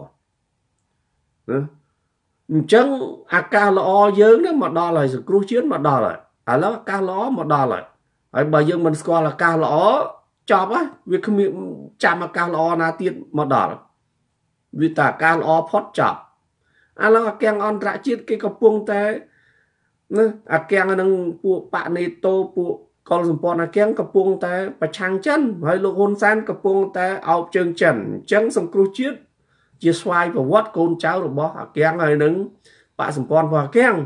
ណាអញ្ចឹងអាកាសល្អយើងហ្នឹងមកដល់ហើយសង្គ្រោះជាតិមកដល់ហើយឥឡូវឱកាសល្អមកដល់ហើយហើយបើយើងមិនស្គាល់ឱកាសល្អចប់ហើយវាគ្មានចាំឱកាសល្អណាទៀតមកដល់វាតែឱកាសល្អផុតចប់ឥឡូវអាគាំងអន្តរជាតិគេកំពុងតែណាអាគាំងនឹងពួកបណេតូពួកកុលសម្ព័ន្ធអាគាំងកំពុងតែប្រឆាំងចិនហើយលោកហ៊ុនសែនកំពុងតែអោបជើងចិនអញ្ចឹងសង្គ្រោះជាតិជាស្វ័យប្រវត្តិកូនចៅរបស់អាគាំងហើយនឹងបកសម្ព័ន្ធរបស់អាគាំង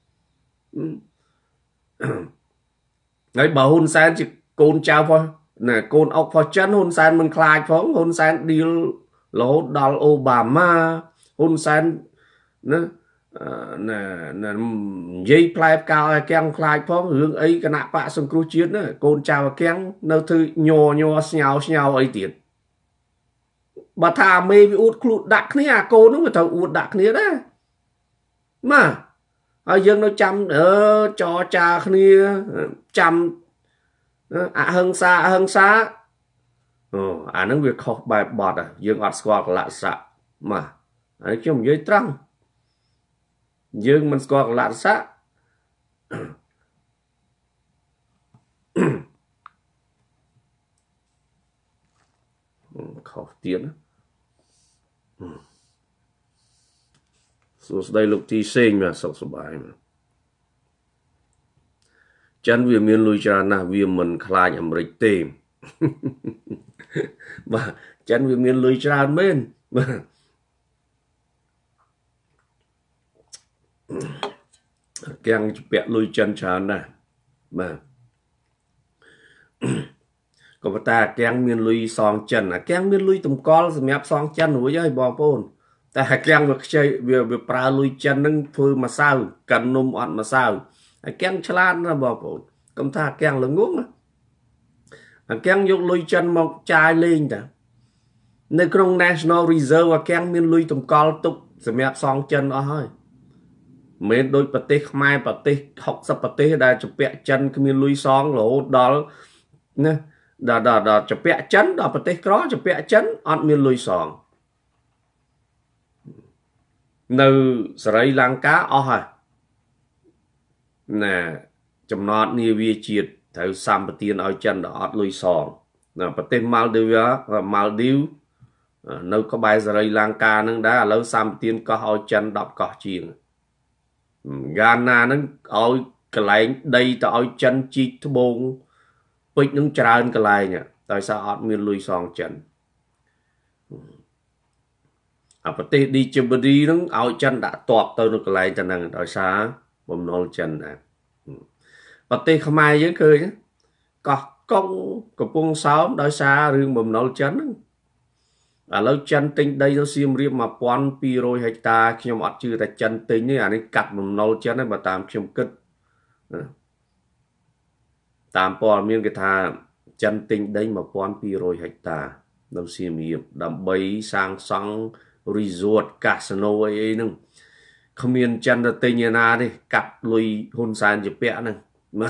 ហើយបើហ៊ុនសែនជាកូនចៅផងណាកូនអុកផងចិនហ៊ុនសែនមិនខ្លាចផងហ៊ុនសែនឌីលរហូតដល់អូបាម៉ាហ៊ុនសែនណាណានិយាយផ្លែផ្កាឲ្យអាគាំងខ្លាចផងរឿងអីគណៈបកសង្គ្រោះជាតិណាកូនចៅអាគាំងនៅធ្វើញ័រញ័រស្ញោស្ញោអីទៀតបើថាអាមេវាអួតខ្លួនដាក់គ្នាអាកូននោះវាត្រូវអួតដាក់គ្នាដែរណាហើយយើងនៅចាំអឺចរចាគ្នាចាំអហិង្សាអហិង្សាអូអានឹងវាខុសបែបបត់យើងអត់ស្គាល់កលៈស័កមកហើយខ្ញុំនិយាយត្រង់យើងមិនស្គាល់កលៈស័កខុសទៀតណាសួស្ដីលោកទីសេងបាទសុខសប្បាយបាទចិនវាមានលុយច្រើនណាស់វាមិនខ្លាចអាមេរិកទេបាទចិនវាមានលុយច្រើនមែនបាទគាំងពាក់លុយចិនច្រើនណាស់បាទក៏ប៉ុន្តែគាំងមានលុយសងចិនអាគាំងមានលុយតម្កល់សម្រាប់សងចិនរួចហើយបងប្អូនតែអាគាំងវាខ្ចីវាវាប្រើលុយចិននឹងធ្វើម្សៅកិននំអត់ម្សៅអាគាំងឆ្លាតណាស់បងប្អូនកុំថាអាគាំងល្ងងអាគាំងយកលុយចិនមកចាយលេងតានៅក្នុង National Reserve អាគាំងមានលុយតម្កល់ទុកសម្រាប់សងចិនអស់ហើយមិនដូចប្រទេសខ្មែរប្រទេសហុកសិបប្រទេសដែលជពាក់ចិនគ្មានលុយសងរហូតដល់ណាដល់ដល់ជពាក់ចិនដល់ប្រទេសក្រជពាក់ចិនអត់មានលុយសងនៅសេរីលង្កាអស់ហើយណាចំណតនាវាជាតិត្រូវសម្បទានឲ្យចិនដល់អត់លុយសងណាប្រទេសម៉ាល់ឌីវម៉ាល់ឌីវនៅក្បែរសេរីលង្កានឹងដែរឥឡូវសម្បទានកោះឲ្យចិនដប់កោះជាងកាលណានឹងឲ្យកន្លែងដីទៅឲ្យចិនជីកត្បូងពេជ្រនឹងច្រើនកន្លែងដោយសារអត់មានលុយសងចិនអាប្រទេសឌីជីបរីនឹងឲ្យចិនដាក់តបទៅនៅកន្លែងទៅហ្នឹងដោយសារបំណុលចិនដែរប្រទេសខ្មែរយើងឃើញកោះកុងកំពង់សោមដោយសាររឿងបំណុលចិនហ្នឹងឥឡូវចិនទិញដីទៅសៀមរាបmột nghìn hai trămហិកតាខ្ញុំអត់ជឿតែចិនទិញទេអានេះកាត់បំណុលចិនហើយបើតាមខ្ញុំគិតតាមព័ត៌មានគេថាចិនទិញដីmột nghìn hai trămហិកតានៅសៀមរាបដើម្បីសាងសង់ resort casino អីអីហ្នឹងគ្មានចិនទៅទិញឯណាទេកាត់លុយហ៊ុនសែនជាពាក់ហ្នឹង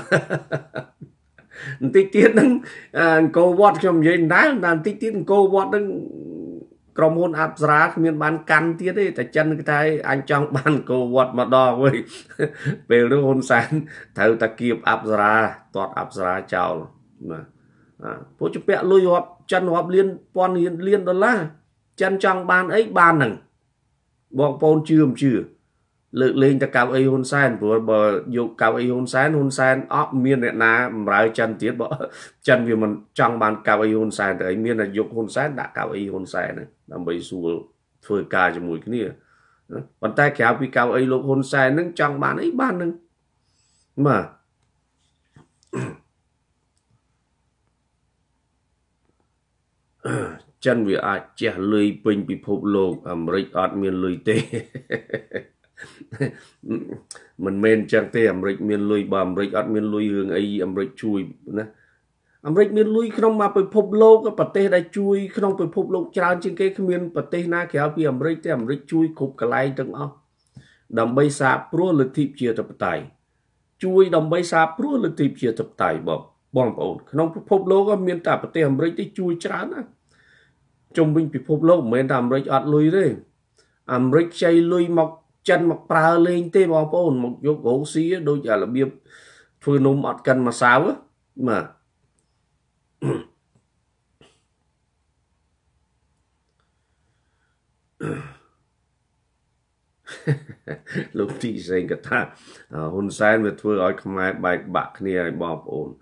បន្តិចទៀតហ្នឹងអង្គរវត្តខ្ញុំនិយាយដែរបន្តិចទៀតអង្គរវត្តហ្នឹងក្រុមហ៊ុនអប្សរាគ្មានបានកាន់ទៀតទេតែចិនគេថាអញចង់បានអង្គរវត្តម្ដងវិញពេលនោះហ៊ុនសែនត្រូវតែគៀបអប្សរាទាត់អប្សរាចោលបាទពួកជពាក់លុយរាប់ចិនរាប់លានពាន់លានដុល្លារចិនចង់បានអីបានហ្នឹងបងប្អូនជឿមិនជឿលើកលែងតែកៅអីហ៊ុនសែនព្រោះបើយកកៅអីហ៊ុនសែនហ៊ុនសែនអត់មានអ្នកណាបំរើចិនទៀតបើចិនវាមិនចង់បានកៅអីហ៊ុនសែនទៅមានតែយកហ៊ុនសែនដាក់កៅអីហ៊ុនសែនហ្នឹងដើម្បីស្រួលធ្វើការជាមួយគ្នាប៉ុន្តែក្រៅពីកៅអីលោកហ៊ុនសែនហ្នឹងចង់បានអីបានហ្នឹងបាទចិនវាអាចជះលុយពេញពិភពលោកអាមេរិកអត់មានលុយទេមិនមែនចឹងទេអាមេរិកមានលុយបើអាមេរិកអត់មានលុយរឿងអីអាមេរិកជួយណាអាមេរិកមានលុយក្នុងមកពិភពលោកប្រទេសដែលជួយក្នុងពិភពលោកច្រើនជាងគេគ្មានប្រទេសណាក្រៅពីអាមេរិកទេអាមេរិកជួយគ្រប់កន្លែងទាំងអស់ដើម្បីសាបព្រោះលទ្ធិប្រជាធិបតេយ្យជួយដើម្បីសាបព្រោះលទ្ធិប្រជាធិបតេយ្យបងបងប្អូនក្នុងពិភពលោកមានតែប្រទេសអាមេរិកទេជួយច្រើនណាជុំវិញពិភពលោកមិនមែនតែអាមេរិកអត់លុយទេអាមេរិកខ្ចីលុយមកចិនមកប្រើលេងទេបងប្អូនមកយករុស្ស៊ីដូចរបៀបធ្វើនំអត់កិនម្សៅបាទ លោកទីសេងក៏ថាហ៊ុនសែនវាធ្វើឲ្យខ្មែរបែកបាក់គ្នាឲ្យបងប្អូន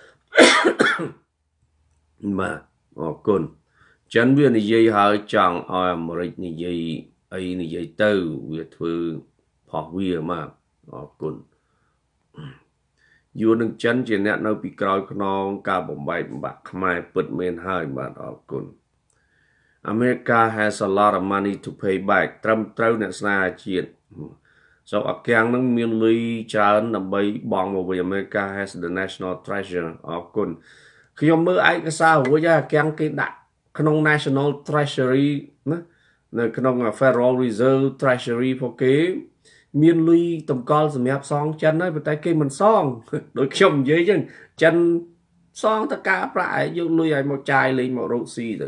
បាទអរគុណចិនវានិយាយហើយចង់ឲ្យអាមេរិកនិយាយអីនិយាយទៅវាធ្វើផុសវាមកអរគុណយួននឹងចិនជាអ្នកនៅពីក្រោយខ្នងការបំបែកបំបាក់ខ្មែរពិតមែនហើយបាទអរគុណ America has a lot of money to pay back ត្រឹមត្រូវអ្នកស្នាជាតិso អកៀងនឹងមានលុយច្រើនដើម្បីបង់មកវិញ America has the national treasure អរគុណខ្ញុំមើលឯកសាររួចហើយអកៀងគេដាក់ក្នុង national treasury ណានៅក្នុង Federal Reserve Treasury ពួកគេមានលុយតម្កល់សម្រាប់សងចិនហើយប៉ុន្តែគេមិនសងដូចខ្ញុំនិយាយចឹងចិនសងតការប្រាក់ឲ្យយកលុយឲ្យមកចាយលេងមករកស៊ីទៅ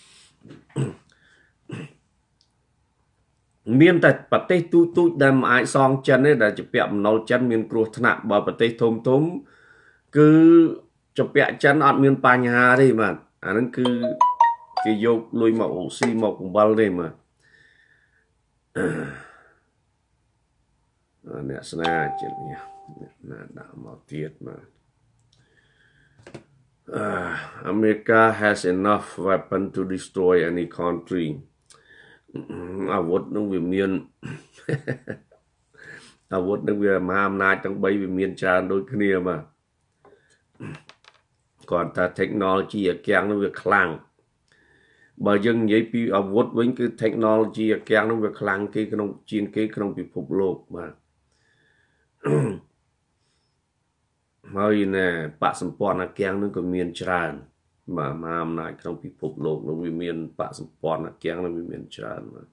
មានតែប្រទេសទូទូចដែលមិនអាចសងចិនទេដែលជាពាក់បំណុលចិនមានគ្រោះថ្នាក់បើប្រទេសធំធំគឺជាពាក់ចិនអត់មានបញ្ហាទេបាទអាហ្នឹងគឺគេយកលុយមកអូស៊ីមកបង្វិលទេបាទអ្នកស្នាចិត្តនេះណាដាក់មកទៀតបាទ Uh, America has enough weapon to destroy any country. អាវុធនឹងវាមានអាវុធនឹងវាមហាអំណាចទាំងបីវាមានច្រើនដូចគ្នាបាទគាត់ថា technology អាកាំងនឹងវាខ្លាំងបើយើងនិយាយពីអាវុធវិញគឺ technology អាកាំងនឹងវាខ្លាំងគេក្នុងជាងគេក្នុងពិភពលោកបាទហើយណែបកសម្ព័ន្ធអាកាំងនឹងក៏មានច្រើនបាទមហាអំណាចក្នុងពិភពលោកនោះវាមានបកសម្ព័ន្ធអាកាំងនឹងវាមានច្រើនបាទ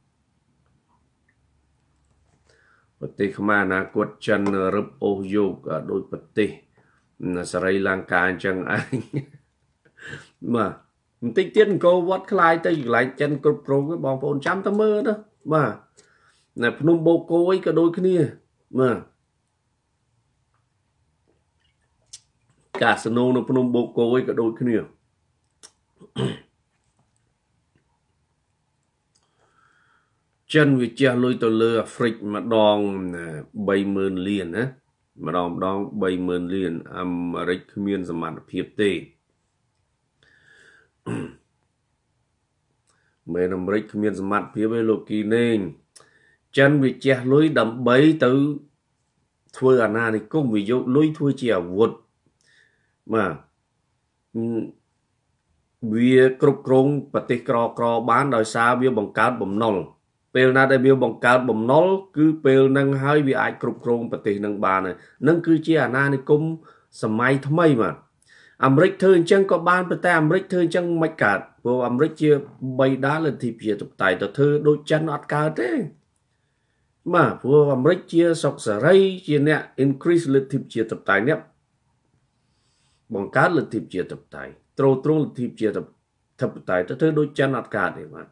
ប្រទេសខ្មែរអនាគតចិនរឹបអូសយកដោយប្រទេសសេរីលង្កាអញ្ចឹងឯងបាទបន្តិចទៀតអង្គរវត្តខ្លាយទៅកន្លែងចិនគ្រប់គ្រងបងប្អូនចាំតែមើលទៅបាទណែភ្នំបូកគោអីក៏ដូចគ្នាបាទកាស៊ីណូនៅភ្នំបូកគោអីក៏ដូចគ្នាចិនវាជះលុយទៅលើអាហ្វ្រិកម្ដង បីម៉ឺន លានណាម្ដងម្ដង បីម៉ឺន លានអាមេរិកគ្មានសមត្ថភាពទេមែនអាមេរិកគ្មានសមត្ថភាពទេលោកគីនេងចិនវាជះលុយដើម្បីទៅធ្វើអាណានិគមវាយកលុយធ្វើជាអាវុធបាទវាគ្រប់គ្រងប្រទេសក្រក្របានដោយសារវាបង្កើតបំណុលពេលណាដែលវាបង្កើតបំណុលគឺពេលហ្នឹងហើយវាអាចគ្រប់គ្រងប្រទេសនឹងបានហើយនឹងគឺជាអាណានិគមសម័យថ្មីបាទអាមេរិកធ្វើអញ្ចឹងក៏បានប៉ុន្តែអាមេរិកធ្វើអញ្ចឹងមិនកើតព្រោះអាមេរិកជាបៃតាលទ្ធិប្រជាធិបតេយ្យទៅធ្វើដូចចិនអត់កើតទេបាទព្រោះអាមេរិកជាសុខសេរីជាអ្នក increase លទ្ធិប្រជាធិបតេយ្យនេះបង្កើតលទ្ធិប្រជាធិបតេយ្យទ្រទ្រង់លទ្ធិប្រជាធិបតេយ្យទៅធ្វើដូចចិនអត់កើតទេបាទ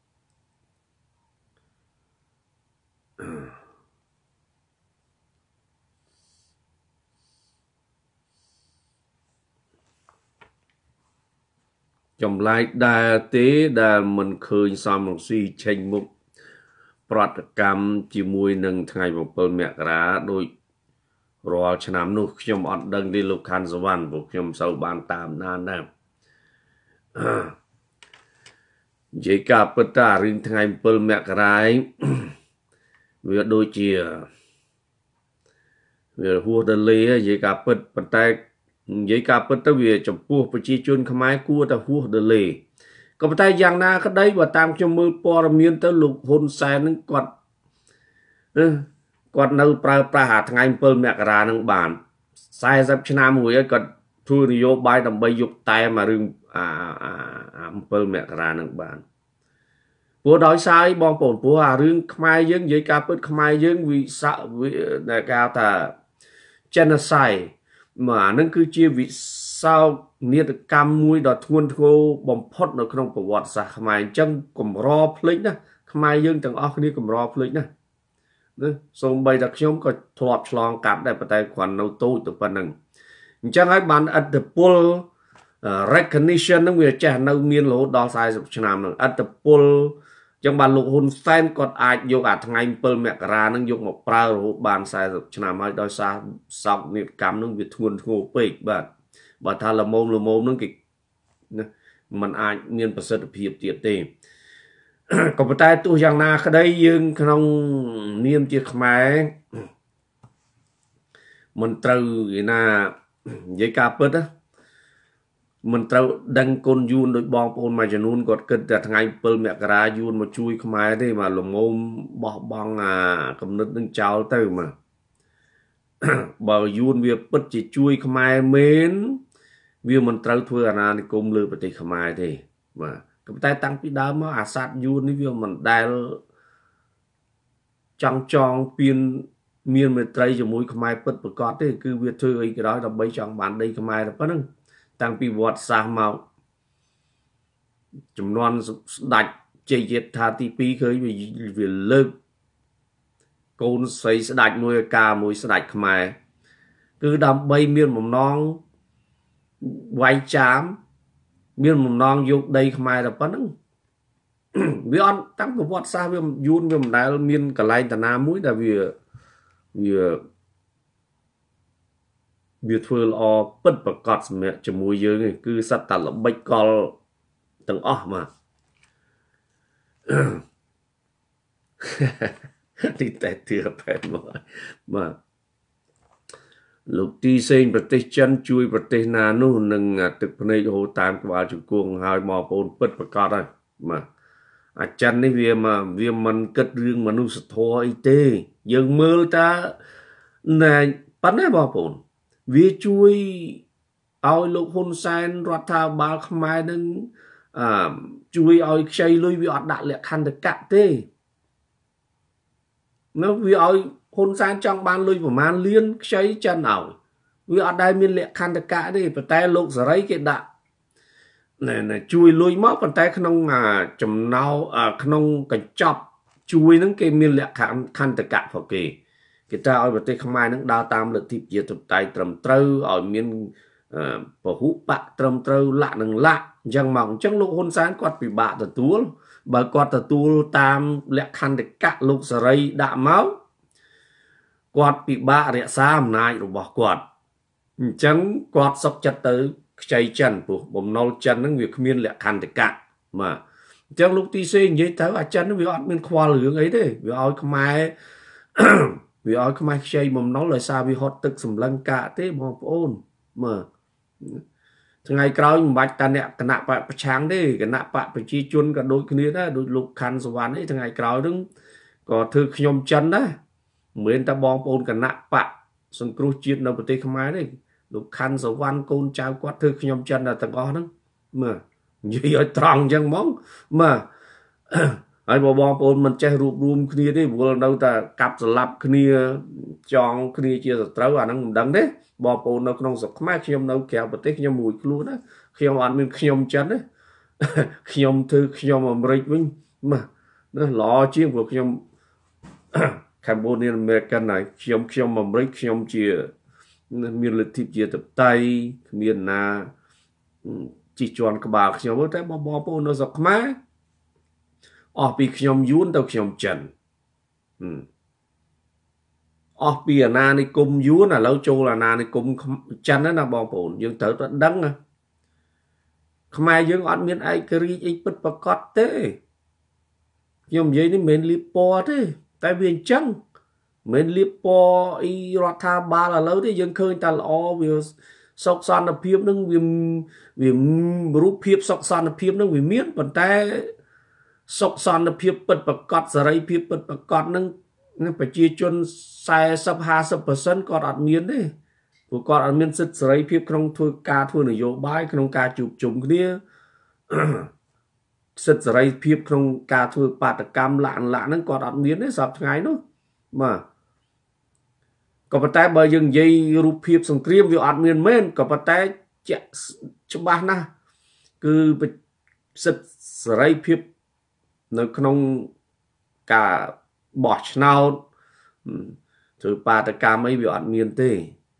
ចម្លែកដែលទេដែលមិនឃើញសំរងស៊ីចេញមុខប្រតិកម្មជាមួយនឹងថ្ងៃbảyមករាដោយរាល់ឆ្នាំនោះខ្ញុំអត់ដឹងទេលោកខាន់សវណ្ណព្រោះខ្ញុំសូវបានតាមដានដែរនិយាយការពិតតារឿងថ្ងៃbảyមករាវាដូចជាវាហួសដល់លេនិយាយការពិតប៉ុន្តែនិយាយការពិតទៅវាចំពោះប្រជាជនខ្មែរគួរតែហួសដល់លេក៏ប៉ុន្តែយ៉ាងណាក្តីបើតាមខ្ញុំមើលព័ត៌មានទៅលោកហ៊ុនសែននឹងគាត់គាត់នៅប្រើប្រាស់អាថ្ងៃbảyមករានឹងបានสี่สิบឆ្នាំមួយហើយគាត់ធ្វើនយោបាយដើម្បីយកតែមករឿងអាbảyមករានឹងបានព្រោះដោយសារបងប្អូនព្រោះអារឿងខ្មែរយើងនិយាយការពិតខ្មែរយើងវិស័កដែលគេហៅថា genocide មកអានឹងគឺជាវិសោកនាដកម្មមួយដ៏ធ្ងន់ធ្ងរបំផុតនៅក្នុងប្រវត្តិសាស្ត្រខ្មែរអញ្ចឹងកម្រភ្លេចណាខ្មែរយើងទាំងអស់គ្នាកម្រភ្លេចណាសូម្បីតែខ្ញុំក៏ធ្លាប់ឆ្លងកាត់ដែរប៉ុន្តែគ្រាន់នៅតូចទៅប៉ុណ្្នឹងអញ្ចឹងហើយបានឥទ្ធិពល recognition នឹងវាចេះនៅមានរហូតដល់40ឆ្នាំនឹងឥទ្ធិពលអញ្ចឹងបានលោកហ៊ុនសែនគាត់អាចយកអាថ្ងៃ7មករានឹងយកមកប្រើរហូតបាន40ឆ្នាំហើយដោយសារសោកនាដកម្មនឹងវាធ្ងន់ធ្ងរពេកបាទបើថាល្មមល្មមនឹងគេมันអាចមានប្រសិទ្ធភាពទៀតទេក៏ប៉ុន្តែទោះយ៉ាងណាក្តីយើងក្នុងនាមជាខ្មែរមិនត្រូវឯណានិយាយការពិតណាមិនត្រូវដឹងគុណយួនដោយបងប្អូនមួយចំនួនគាត់គិតតែថ្ងៃ7មករាយួនមកជួយខ្មែរទេមកល្មមបោះបង់អាគំនិតនឹងចោលទៅមកបើយួនវាពិតជាជួយខ្មែរមែនវាមិនត្រូវធ្វើអាណានិគមលើប្រទេសខ្មែរទេបាទក៏តែតាំងពីដើមមកអាសាតយួននេះវាមិនដែលចង់ចងពៀនមានមេត្រីជាមួយខ្មែរពិតប្រកបទេគឺវាធ្វើអីក៏ដោយដើម្បីចង់បានដីខ្មែរតែប៉ុណ្្នឹងតាំងពីវត្តសាសមកចំនួនស្ដេចជ័យជាតិថាទី2ឃើញវាលើកកូនស្រីស្ដេចមួយការមួយស្ដេចខ្មែរគឺដើម្បីមានបំណងវាយចាមមានបំណងយកដីខ្មែរតែប៉ុណ្្នឹងវាអត់តាំងពីវត្តសាសវាយួនវាមិនដែលមានកន្លែងតាណាមួយដែលវាវាវាធ្វើល្អពិតប្រកបសម្រាប់ជាមួយយើងឯងគឺសត្វតែល្បិចកលទាំងអស់មកទីតែទីបែបមកបាទលោកទីសេងប្រទេសចិនជួយប្រទេសណានោះនឹងទឹកភ្នែកហូរតាមក្បាលជង្គង់ហើយមកបងប្អូនពិតប្រកបហើយបាទអាចិននេះវាមកវាមិនគិតរឿងមនុស្សធម៌អីទេយើងមើលតាណែប៉ុណ្ណេះបងប្អូនវាជួយឲ្យលោកហ៊ុនសែនរដ្ឋាភិបាលខ្មែរនឹងអឺជួយឲ្យខ្ចីលុយវាអត់ដាក់លក្ខន្តិកៈទេនៅវាឲ្យហ៊ុនសែនចង់បានលុយប្រមាណលានខ្ចីចិនឲ្យវាអត់ដែលមានលក្ខន្តិកៈទេប៉ុន្តែលោកសេរីគេដាក់ណែជួយលុយមកប៉ុន្តែក្នុងចំណោក្នុងកញ្ចប់ជួយហ្នឹងគេមានលក្ខន្តិកៈផងគេគេថាឲ្យប្រទេសខ្មែរនឹងដើរតាមលទ្ធិប្រជាធិបតេយ្យត្រឹមត្រូវឲ្យមានពហុបកត្រឹមត្រូវលក្ខនឹងលក្ខអញ្ចឹងមកអញ្ចឹងលោកហ៊ុនសែនគាត់ពិបាកទទួលបើគាត់ទទួលតាមលក្ខន្តិកៈលោកសេរីដាក់មកគាត់ពិបាករក្សាអំណាចរបស់គាត់អញ្ចឹងគាត់សុខចិត្តទៅខ្ចីចិនព្រោះបំណុលចិនហ្នឹងវាគ្មានលក្ខន្តិកៈបាទអញ្ចឹងលោកទីសេនិយាយទៅអាចិនវាអត់មានខ្វល់រឿងអីទេវាឲ្យខ្មែរវាឲ្យខ្មែរខ្ចីបំណុលដោយសារវាហត់ទឹកសម្លឹងកាកទេបងប្អូនមើលថ្ងៃក្រោយមិនបាច់តាអ្នកគណៈបកប្រឆាំងទេគណៈបកប្រជាជនក៏ដូចគ្នាដែរដូចលោកខាន់សវណ្ណនេះថ្ងៃក្រោយហ្នឹងក៏ធ្វើខ្ញុំចិនដែរមិនមែនតែបងប្អូនគណៈបកសង្គ្រោះជាតិនៅប្រទេសខ្មែរទេលោកខាន់សវណ្ណកូនចៅគាត់ធ្វើខ្ញុំចិនតែទាំងអស់ហ្នឹងមើលនិយាយឲ្យត្រង់អញ្ចឹងហ្មងមើលហើយបងប្អូនមិនចេះរួបរวมគ្នាទេព្រោះនៅតែកាប់ស្លាប់គ្នាចងគ្នាជាសត្រូវអាហ្នឹងមិនដឹងទេបងប្អូននៅក្នុងស្រុកខ្មែរខ្ញុំនៅក្រៅប្រទេសខ្ញុំមួយខ្លួនណាខ្ញុំអត់មានខ្ញុំចិនទេខ្ញុំធ្វើខ្ញុំអាមេរិកវិញមើលណាល្អជាងព្រោះខ្ញុំ Cambodian American ហើយខ្ញុំខ្ញុំអាមេរិកខ្ញុំជាមានលទ្ធិជាតបៃគ្មានណាជីជន់ក្បាលខ្ញុំតែបងប្អូននៅស្រុកខ្មែរអស់ពីខ្ញុំយួនទៅខ្ញុំចិនអស់ពីអាណានិគមយួនឥឡូវចូលអាណានិគមចិនណាបងប្អូនយើងត្រូវតែដឹងណាខ្មែរយើងអត់មានឯករាជ្យអីពិតប្រាកដទេខ្ញុំនិយាយនេះមិនមែនលៀបពណ៌ទេតែវាអញ្ចឹងមិនមែនលៀបពណ៌អីរដ្ឋាភិបាលឥឡូវទេយើងឃើញតែល្អវាសុខសន្តិភាពនឹងវាវារូបភាពសុខសន្តិភាពនឹងវាមានប៉ុន្តែសុខសន្តិភាពពិតប្រាកដសេរីភាពពិតប្រាកដនឹងប្រជាជន40 50% គាត់អត់មានទេព្រោះគាត់អត់មានសិទ្ធិសេរីភាពក្នុងធ្វើការធ្វើនយោបាយក្នុងការជួបជុំគ្នាសិទ្ធិសេរីភាពក្នុងការធ្វើបាតកម្មលក្ខណៈហ្នឹងគាត់អត់មានទេសប្តាហ៍ថ្ងៃនោះបាទក៏ប៉ុន្តែបើយើងនិយាយរូបភាពសង្គ្រាមវាអត់មានមែនក៏ប៉ុន្តែជាក់ច្បាស់ណាស់គឺសិទ្ធិសេរីភាពនៅក្នុងការបោះឆ្នោតធ្វើបាតកម្មអីវាអត់មានទេ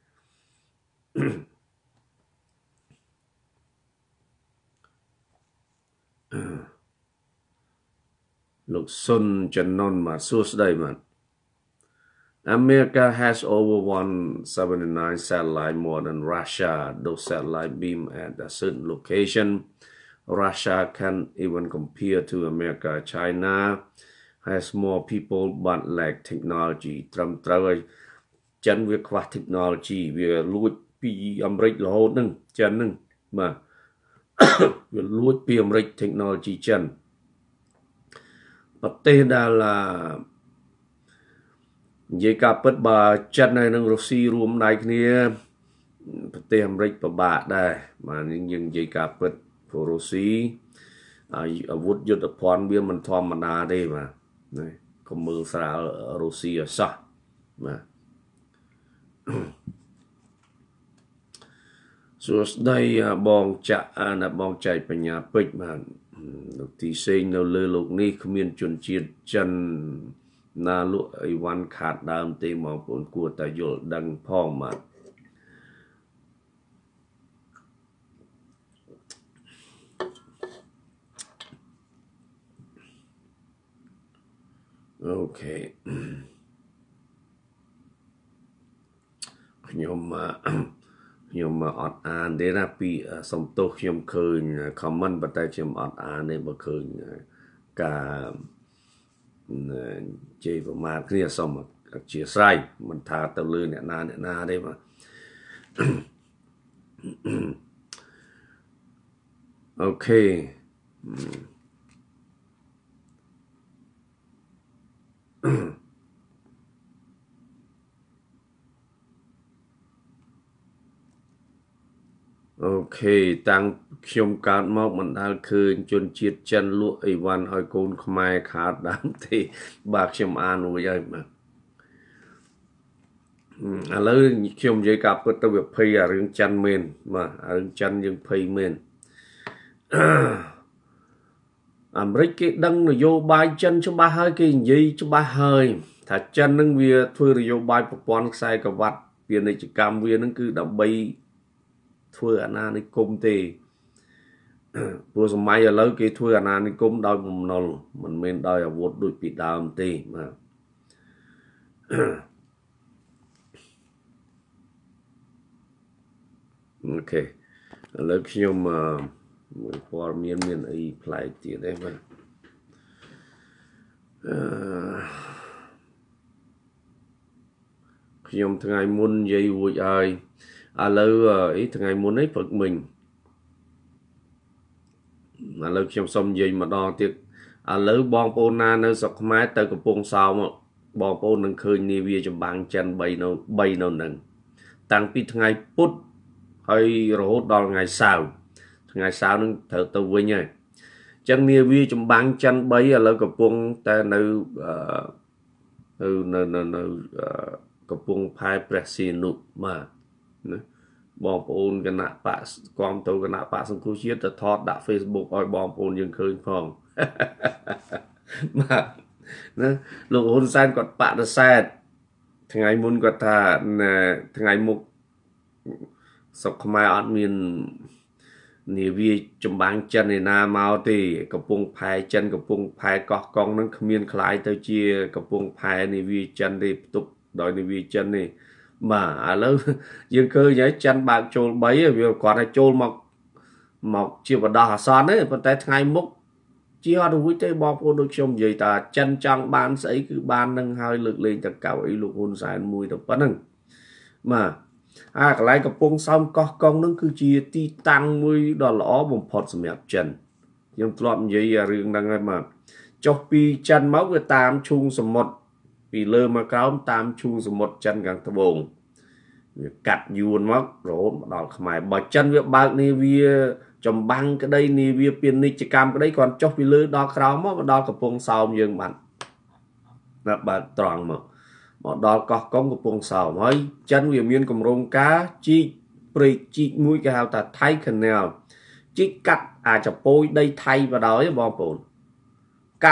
លោកសុនចំណុនមកសួស្ដីមក America has over one seventy-nine satellite more than Russia. Those satellite beam at a certain location. Russia can't even compare to America. China has more people but lack technology. ត្រឹមត្រូវហើយចិនវាខ្វះ technology វាលួចពីអាមេរិករហូតហ្នឹងចិនហ្នឹងបាទវាលួចពីអាមេរិក technology ចិនប្រទេសដែលនិយាយការពិតបើចិនហើយនឹងរុស្ស៊ីរួមដៃគ្នាប្រទេសអាមេរិកពិបាកដែរបាទយើងនិយាយការពិតព្រោះរុស្ស៊ីអាវុធយុទ្ធភ័ណ្ឌវាមិនធម្មតាទេបាទកុំមើលស្រាលរុស្ស៊ីឲ្យសោះបាទសួស្ដីបងចាក់ណាបងចែកបញ្ញាពេជ្របាទលោកទីសេងនៅលើលោកនេះគ្មានជនជាតិចិនណាលក់អីវ៉ាន់ខាតដើមទេបងប្អូនគួរតែយល់ដឹងផងបាទអូខេខ្ញុំខ្ញុំអត់អានទេណាពីសំទោសខ្ញុំឃើញ comment ប៉ុន្តែខ្ញុំអត់អានទេបើឃើញការជេរប្រមាថគ្នាសូមអធិស្ឋានមិនថាទៅលើអ្នកណាអ្នកណាទេបាទអូខេអូខេតាំងខ្ញុំកើតមកមិនដែលឃើញជនជាតិចិនលក់អីវ៉ាន់ឲ្យកូនខ្មែរខាតដើមទេបាទខ្ញុំអានរួចហើយបាទឥឡូវខ្ញុំនិយាយការពិតទៅវាភ័យអារឿងចិនមែនបាទរឿងចិនយើងភ័យមែនអាមេរិកគេដឹងនយោបាយចិនច្បាស់ហើយគេនិយាយច្បាស់ហើយថាចិននឹងវាធ្វើនយោបាយប្រព័ន្ធខ្សែក្រវ៉ាត់ពាណិជ្ជកម្មវានឹងគឺដើម្បីធ្វើអាណានិគមទេព្រោះសម័យឥឡូវគេធ្វើអាណានិគមដោយបំណុលមិនមែនដោយអាវុធដូចពីដើមទេបាទអូខេឥឡូវខ្ញុំមួយព័ត៌មានមានអីប្លែកទៀតទេបាទអឺខ្ញុំថ្ងៃមុននិយាយរួចហើយឥឡូវអីថ្ងៃមុននេះព្រឹកមិញឥឡូវខ្ញុំសូមនិយាយម្ដងទៀតឥឡូវបងប្អូនណានៅស្រុកខ្មែរទៅកំពង់សោមបងប្អូននឹងឃើញនាវាចម្បាំងចិន3នៅ3នៅនឹងតាំងពីថ្ងៃពុធហើយរហូតដល់ថ្ងៃសៅរ៍ថ្ងៃសៅរ៍នឹងត្រូវទៅវិញហើយអញ្ចឹងនាវាចម្បាំងចិន3ឥឡូវកំពុងតែនៅនៅនៅនៅកំពុងផែព្រះសីហនុបាទណាបងប្អូនគណៈបកគាំទៅគណៈបកសង្គ្រោះជាតិទៅថតដាក់ Facebook ឲ្យបងប្អូនយើងឃើញផងបាទណាលោកហ៊ុនសែនគាត់បដិសេធថ្ងៃមុនគាត់ថាថ្ងៃមុខស្រុកខ្មែរអត់មាននាវាចម្បាំងចិនឯណាមកទេកំពុងផែចិនកំពុងផែកោះកុងនឹងគ្មានខ្លាយទៅជាកំពុងផែនាវាចិនទេផ្ទុកដោយនាវាចិនទេបាទឥឡូវយើងឃើញហើយចិនបើកចូល3វាគាត់ឲ្យចូលមកមកជាបដោះអាសន្នទេប៉ុន្តែថ្ងៃមុខជាអត់រួចទេបងប្អូនដូចខ្ញុំនិយាយថាចិនចង់បានស្អីគឺបាននឹងហើយលើកលែងតកៅអីលោកហ៊ុនសែនមួយទៅប៉ុណ្្នឹងបាទអាកន្លែងកំពង់សោមកោះកុងនឹងគឺជាទីតាំងមួយដ៏ល្អបំផុតសម្រាប់ចិនខ្ញុំធ្លាប់និយាយរឿងហ្នឹងហើយបាទចុះពីចិនមកវាតាមឈូងសមុទ្រពីលើមកក្រោមតាមឈូងសមុទ្រចិនខាងត្បូងវាកាត់យួនមករហូតមកដល់ខ្មែរបើចិនវាបើកនាវាចម្បាំងក្តីនាវាពាណិជ្ជកម្មក្តីគាត់ចុះពីលើដល់ក្រោមមកដល់កំពង់សោមយើងបានណាបើកត្រង់មកមកដល់កោះកុងកំពង់សោមហើយចិនវាមានគម្រោងការជីកព្រែកជីកមួយគេហៅថា Thai Canal ជីកកាត់អាចពូជដីថៃបដ ாய் បងប្អូនកាត់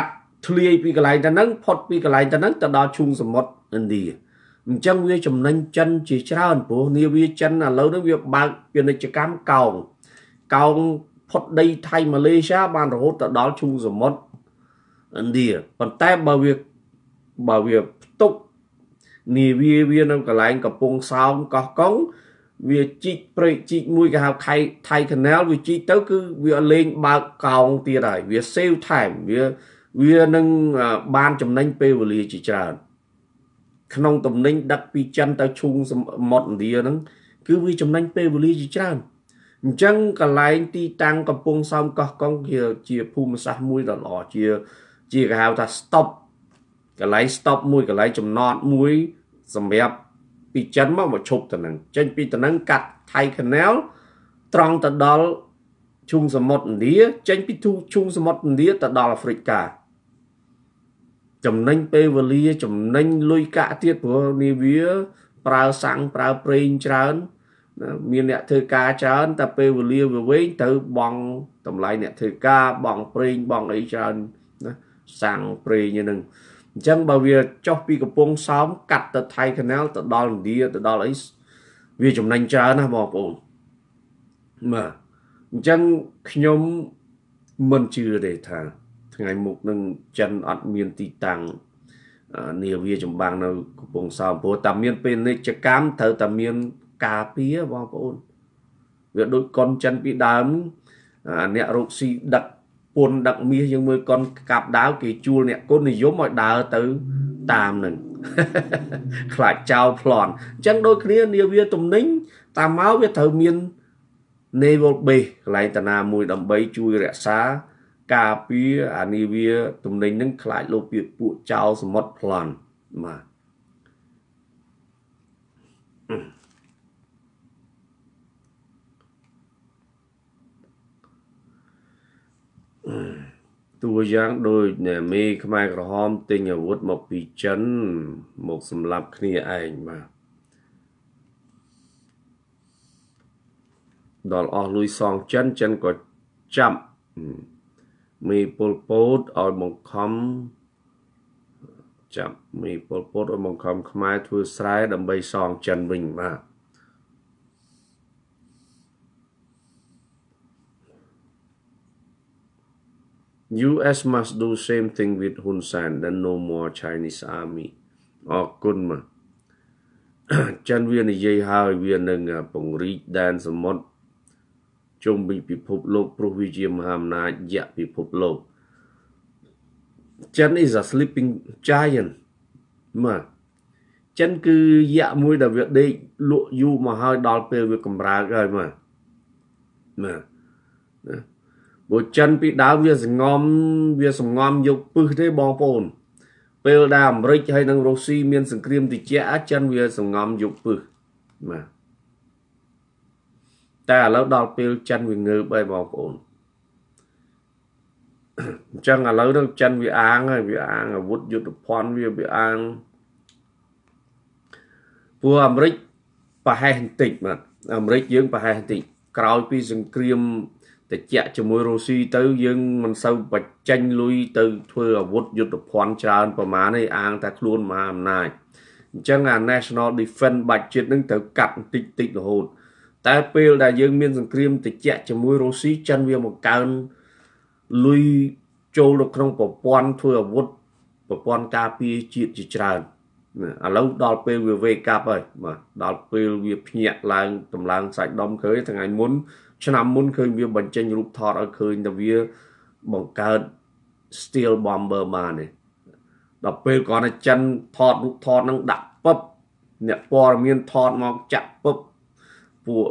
ធ្លាយពីកន្លែងទៅហ្នឹងផុតពីកន្លែងទៅហ្នឹងទៅដល់ឈូងសមុទ្រឥណ្ឌាអញ្ចឹងវាចំណេញចិនជាច្រើនព្រោះនាវាចិនឥឡូវនេះវាបើកពាណិជ្ជកម្មកោងកោងផុតដីថៃម៉ាឡេស៊ីបានរហូតទៅដល់ឈូងសមុទ្រឥណ្ឌាប៉ុន្តែបើវាបើវាផ្ទុកនាវាវានៅកន្លែងកំពង់សោមកោះកុងវាជីកព្រៃជីកមួយគេហៅថៃថៃ canal វាជីកទៅគឺវាលេងបើកកោងទៀតហើយវា save time វាវានឹងបានចំណេញពេលវេលាជាច្រើនក្នុងតំណែងដឹកពីចិនទៅឈូងសមុទ្រឥណ្ឌាហ្នឹងគឺវាចំណេញពេលវេលាជាច្រើនអញ្ចឹងកន្លែងទីតាំងកំពង់សោមកោះកុងជាជាភូមិសាស្ត្រមួយដ៏ល្អជាជាគេហៅថា stop កន្លែង stop មួយកន្លែងចំណតមួយសម្រាប់ពីចិនមកមកឈប់ទៅនឹងចេញពីទៅនឹងកាត់ថៃ canal ត្រង់ទៅដល់ឈូងសមុទ្រឥណ្ឌាចេញពីឈូងសមុទ្រឥណ្ឌាទៅដល់អាហ្វ្រិកាចំណេញពេលវេលាចំណេញលុយកាក់ទៀតព្រោះនាវាប្រើសាំងប្រើប្រេងច្រើនមានអ្នកធ្វើការច្រើនតែពេលវេលាវាវែងទៅបងតម្លៃអ្នកធ្វើការបងប្រេងបងអីច្រើនណាសាំងប្រេងហ្នឹងអញ្ចឹងបើវាចុះពីកំពង់សោមកាត់ទៅថៃ canal ទៅដល់ឥណ្ឌាទៅដល់អីវាចំណេញច្រើនណាស់បងប្អូនបាទអញ្ចឹងខ្ញុំមិនជឿទេថាថ្ងៃមុខនឹងចិនអត់មានទីតាំងនាវាចម្បាំងនៅកំពង់សោមព្រោះតែមានពាណិជ្ជកម្មត្រូវតែមានការពារបងប្អូនវាដូចកុនចិនពីដើមអ្នករកស៊ីដឹកពុនដឹកមាសយើងមើលកុនកាប់ដាវគេជួលអ្នកគុណនិយមឲ្យដើរទៅតាមនឹងខ្លាចចោលប្លន់អញ្ចឹងដូចគ្នានាវាទំនិញតាមមកវាត្រូវមាន naval base កន្លែងតាណាមួយដើម្បីជួយរក្សាការពារអានាវាទំនិញនឹងខ្លាចលោកពីពួកចោលសមុទ្រប្លន់បាទតួយ៉ាងដូចមេខ្មែរក្រហមទិញអាវុធមកពីចិនមកសម្លាប់គ្នាឯងបាទដល់អស់លុយសងចិនចិនក៏ចាប់មេប៉ុលពតឲ្យបង្ខំចាប់មេប៉ុលពតឲ្យបង្ខំខ្មែរធ្វើស្រែដើម្បីសងចិនវិញបាទ ยู เอส must do same thing with Hun Sen then no more Chinese army អរគុណមកចិនវានិយាយហើយវានឹងពង្រីកដែនសមុទ្រជុំវិញពិភពលោកព្រោះវាជាមហាអំណាចយៈពិភពលោកចិន is a sleeping giant មកចិនគឺយៈមួយដែលវាដេកលក់យូរមកហើយដល់ពេលវាកម្រើកហើយមកមកបើចិនពីដើមវាសងំវាសងំយកពឹសទេបងប្អូនពេលដែលអាមេរិកហើយនិងរុស្ស៊ីមានសង្គ្រាមត្រជាក់ចិនវាសងំយកពឹសបាទតែឥឡូវដល់ពេលចិនវាងើបហើយបងប្អូនអញ្ចឹងឥឡូវហ្នឹងចិនវាអាងហើយវាអាងអាវុធយុទ្ធភ័ណ្ឌវាវាអាងពួកអាមេរិកប្រហែសបន្តិចបាទអាមេរិកយើងប្រហែសបន្តិចក្រោយពីសង្គ្រាមតិចជាមួយរុស្ស៊ីទៅយើងមិនសូវបញ្ចេញលុយទៅធ្វើអាវុធយុទ្ធភ័ណ្ឌច្រើនប្រមាណទេអាងតែខ្លួនមហាអំណាចអញ្ចឹងអា National Defense Budget នឹងត្រូវកាត់បន្តិចតិចរហូតតែពេលដែលយើងមានសង្គ្រាមតិចជាមួយរុស្ស៊ីចិនវាបង្កើនលុយចូលទៅក្នុងប្រព័ន្ធធ្វើអាវុធប្រព័ន្ធការពារជាតិជាច្រើនឥឡូវដល់ពេលវាវេកាប់ហើយបាទដល់ពេលវាភ្ញាក់ឡើងតម្លើងសាច់ដុំឃើញថ្ងៃមុនឆ្នាំមុនឃើញវាបញ្ចេញរូបថតឲ្យឃើញតែវាបង្កើត steel bomber បានទេដល់ពេលគាត់ទៅចិនថតរូបថតនឹងដាក់ពឹបអ្នកព័ត៌មានថតមកចាក់ពឹបពួក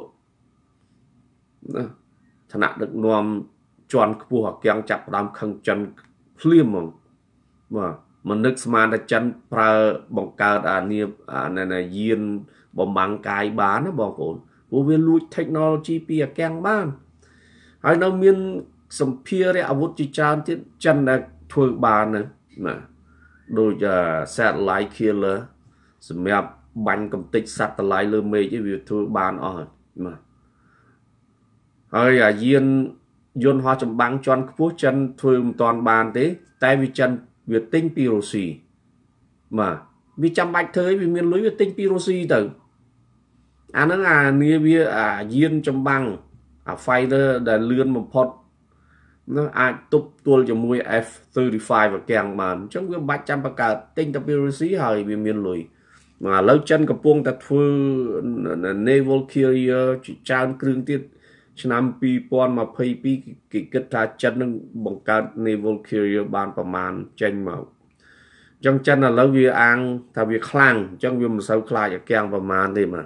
ឋានៈដឹកនាំជាន់ខ្ពស់អាគាំងចាប់ផ្ដើមខឹងចិនភ្លាមហ្មងបាទមិននឹកស្មានតែចិនប្រើបង្កើតអានាអាណាយានបំបាំងកាយបានណាបងប្អូនព្រោះវាលួច technology ពីអាគាំងបានហើយនៅមានសម្ភារៈអាវុធជាច្រើនទៀតចិនដែលធ្វើបានណាបាទដូច satellite killer សម្រាប់បាញ់កំទេច satellite លើមេឃឯវាធ្វើបានអស់ហើយបាទហើយអាយានយន្តហោះចម្បាំងជាន់ខ្ពស់ចិនធ្វើមិនទាន់បានទេតែវាចិនវាទិញពីរុស្ស៊ីបាទវាចាំបាច់ធ្វើឲ្យវាមានលុយវាទិញពីរុស្ស៊ីទៅអាហ្នឹងអានេះវាអាយានចម្បាំងអា fighter ដែលលឿនបំផុតនោះអាចទប់ទល់ជាមួយ F សามสิบห้า អាកាំងបានអញ្ចឹងវាបាច់ចាំបង្កើតទិញទៅពីរុស្ស៊ីហើយវាមានលុយឥឡូវចិនកំពុងតែធ្វើ naval carrier ជាច្រើនគ្រឿងទៀតឆ្នាំពីរពាន់ម្ភៃពីរគេគិតថាចិននឹងបង្កើត naval carrier បានប្រមាណចេញមកអញ្ចឹងចិនឥឡូវវាអាងថាវាខ្លាំងអញ្ចឹងវាមិនសូវខ្លាចអាកាំងប្រមាណទេបាទ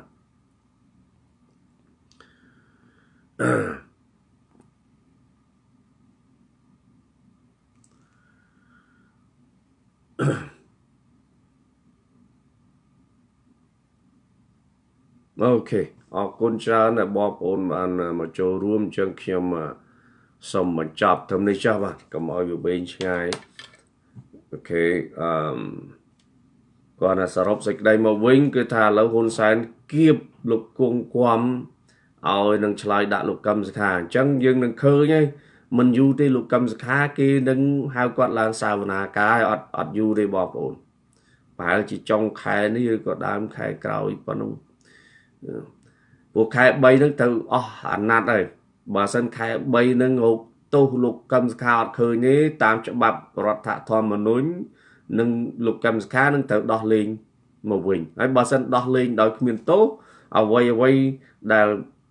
អូខេអរគុណច្រើនដែលបងប្អូនបានមកចូលរួមអញ្ចឹងខ្ញុំសូមបញ្ចប់ត្រឹមនេះចុះបាទកុំឲ្យវាវែងឆ្ងាយអូខេអឺគាត់ថាសរុបសេចក្តីមកវិញគឺថាឥឡូវហ៊ុនសែនគៀបលោកគង់គំឲ្យនឹងឆ្លើយដាក់លោកកឹមសុខាអញ្ចឹងយើងនឹងឃើញហើយមិនយូរទេលោកកឹមសុខាគេនឹងហៅគាត់ឡើងសាវនាការឲ្យអត់អត់យូរទេបងប្អូនប្រហែលជាចុងខែនេះឬក៏ដើមខែក្រោយប៉ុណ្ណឹងពួកខែបីហ្នឹងទៅអស់អាណត្តិហើយបើសិនខែបីហ្នឹងរកទោសលោកកឹមសុខាអត់ឃើញទេតាមច្បាប់រដ្ឋធម្មនុញ្ញនឹងលោកកឹមសុខានឹងត្រូវដោះលែងមកវិញហើយបើសិនដោះលែងដោយគ្មានទោសអ្វីអ្វីដែល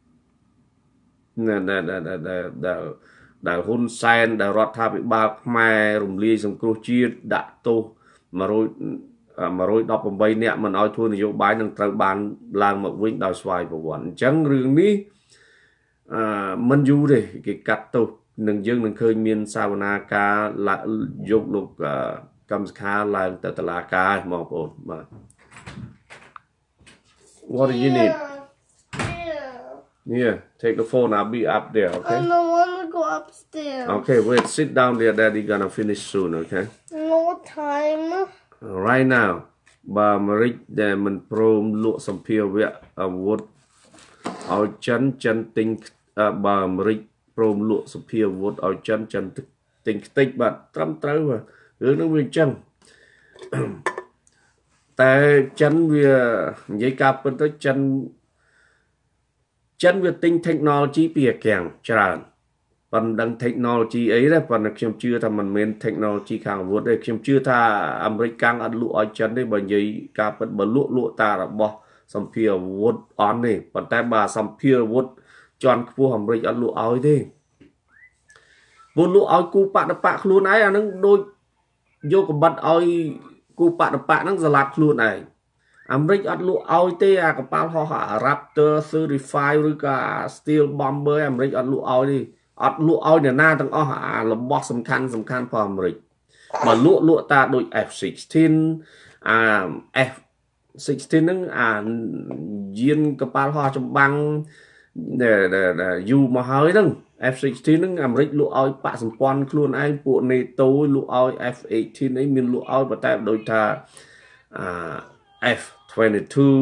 ដែលដែលដែលហ៊ុនសែនដែលរដ្ឋាភិបាលខ្មែររំលាយសង្គ្រោះជាតិដាក់ទោស100 118នាក់មិនឲ្យធ្វើនយោបាយនឹងត្រូវបានឡើងមកវិញដោយស្វ័យប្រវត្តិអញ្ចឹងរឿងនេះអឺមិនយូរទេគេកាត់ទោសនឹងយើងនឹងឃើញមានសាវនាការយកលោកកឹមសុខាឡើងទៅតុលាការបងប្អូនបាទ What do you need? Yeah, take the phone. I'll be up there, okay? I don't want to go upstairs. Okay, wait, sit down there. Daddy gonna finish soon, okay? No time. Right now, បើអាមេរិកដែលមិនព្រមលក់សម្ភារៈអាវុធឲ្យចិនចិនទិញបើអាមេរិកព្រមលក់សម្ភារៈអាវុធឲ្យចិនចិនទិញខ្ទេចបាទត្រឹមត្រូវបាទរឿងហ្នឹងវាអញ្ចឹងតែចិនវានិយាយការពិតទៅចិនចិនវាទិញ technology ពីអាកាំងច្រើនប៉ុន្តែដឹង technology អីដែរប៉ុន្តែខ្ញុំជឿថាមិនមែន technology ខាងអាវុធទេខ្ញុំជឿថាអាមេរិកកាំងអត់លក់ឲ្យចិនទេបើនិយាយការពិតបើលក់លក់តារបស់សម្ភារអាវុធអន់ទេប៉ុន្តែបើសម្ភារអាវុធជាន់ខ្ពស់អាមេរិកអត់លក់ឲ្យទេពួកលក់ឲ្យគូបដបៈខ្លួនឯងអានឹងដូចយកកបិតឲ្យគូបដបៈហ្នឹងស្លាប់ខ្លួនឯងអាមេរិកអត់លក់ឲ្យទេអាកប៉ាល់ហោះ Raptor សามสิบห้าឬក៏ Steel Bomber អាមេរិកអត់លក់ឲ្យទេអត់លក់ឲ្យអ្នកណាទាំងអស់អារបស់សំខាន់សំខាន់ផងអាមេរិកបើលក់លក់តាដូច F 16 អា F 16 ហ្នឹងអាយានកប៉ាល់ហោះចម្បាំងដែលយូរមកហើយហ្នឹង F 16 ហ្នឹងអាមេរិកលក់ឲ្យបកសម្ព័ន្ធខ្លួនឯងពួក NATO លក់ឲ្យ F 18 អីមានលក់ឲ្យប៉ុន្តែដូចថាអា F 22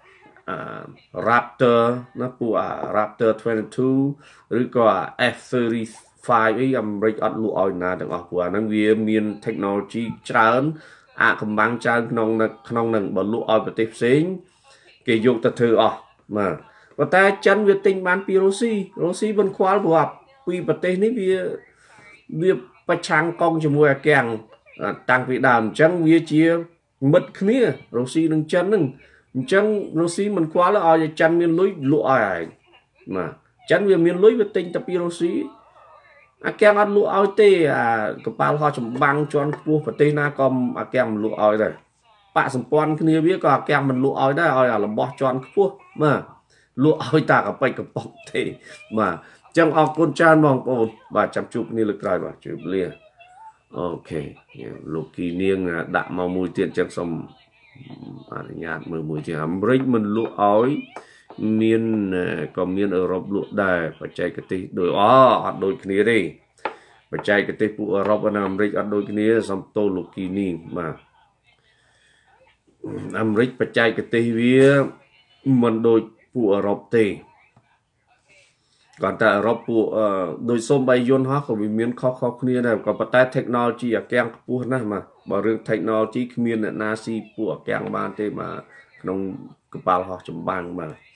Uh, Raptor ណាពួក Raptor ยี่สิบสองឬក៏ F สามสิบห้า អីអាមេរិកអត់លក់ឲ្យណាទាំងអស់ព្រោះអាហ្នឹងវាមាន technology ច្រើនអាកំបាំងច្រើនក្នុងក្នុងនឹងបើលក់ឲ្យប្រទេសផ្សេងគេយកទៅធ្វើអស់បាទប៉ុន្តែចិនវាទិញបានពីរុស្ស៊ីរុស្ស៊ីមិនខ្វល់ព្រោះពីប្រទេសនេះវាវាប្រឆាំងកងជាមួយអាកាំងតាំងពីដើមអញ្ចឹងវាជាមិត្តគ្នារុស្ស៊ីនិងចិនហ្នឹងអញ្ចឹងរុស្ស៊ីមិនខ្វល់ឲ្យចិនមានលុយលក់ឲ្យឯងបាទចិនវាមានលុយវាទិញទៅពីរុស្ស៊ីអាកាំងអត់លក់ឲ្យទេអាកប៉ាល់ហោះចម្បាំងជាន់ខ្ពស់ប្រទេសណាក៏អាកាំងមិនលក់ឲ្យដែរបកសម្ព័ន្ធគ្នាវាក៏អាកាំងមិនលក់ឲ្យដែរឲ្យអារបស់ជាន់ខ្ពស់បាទលក់ឲ្យតាកប៉ិចកប៉ុកទេបាទអញ្ចឹងអរគុណច្រើនបងប្អូនបាទចាំជួបគ្នាលើកក្រោយបាទជម្រាបលាអូខេលោកគីនាងដាក់មកមួយទៀតអញ្ចឹងសូមអនុញ្ញាតមើលមួយទៀតអាមេរិកមិនលក់ឲ្យមានក៏មានអឺរ៉ុបលក់ដែរបច្ចេកទេសដូចអូអត់ដូចគ្នាទេបច្ចេកទេសពួកអឺរ៉ុបនិងអាមេរិកអត់ដូចគ្នាសំទោលោកគីនីបាទអាមេរិកបច្ចេកទេសវាមិនដូចពួកអឺរ៉ុបទេ còn tại Europeពួកដោយសូមបីយន្តហោះក៏វាមានខុសៗគ្នាដែរក៏ប៉ុន្តែ technology អាកាំងខ្ពស់ណាស់បាទបើរឿង technology គ្មានអ្នកណាស៊ីពួកអាកាំងបានទេបាទក្នុងកប៉ាល់ហោះចម្បាំងបាទ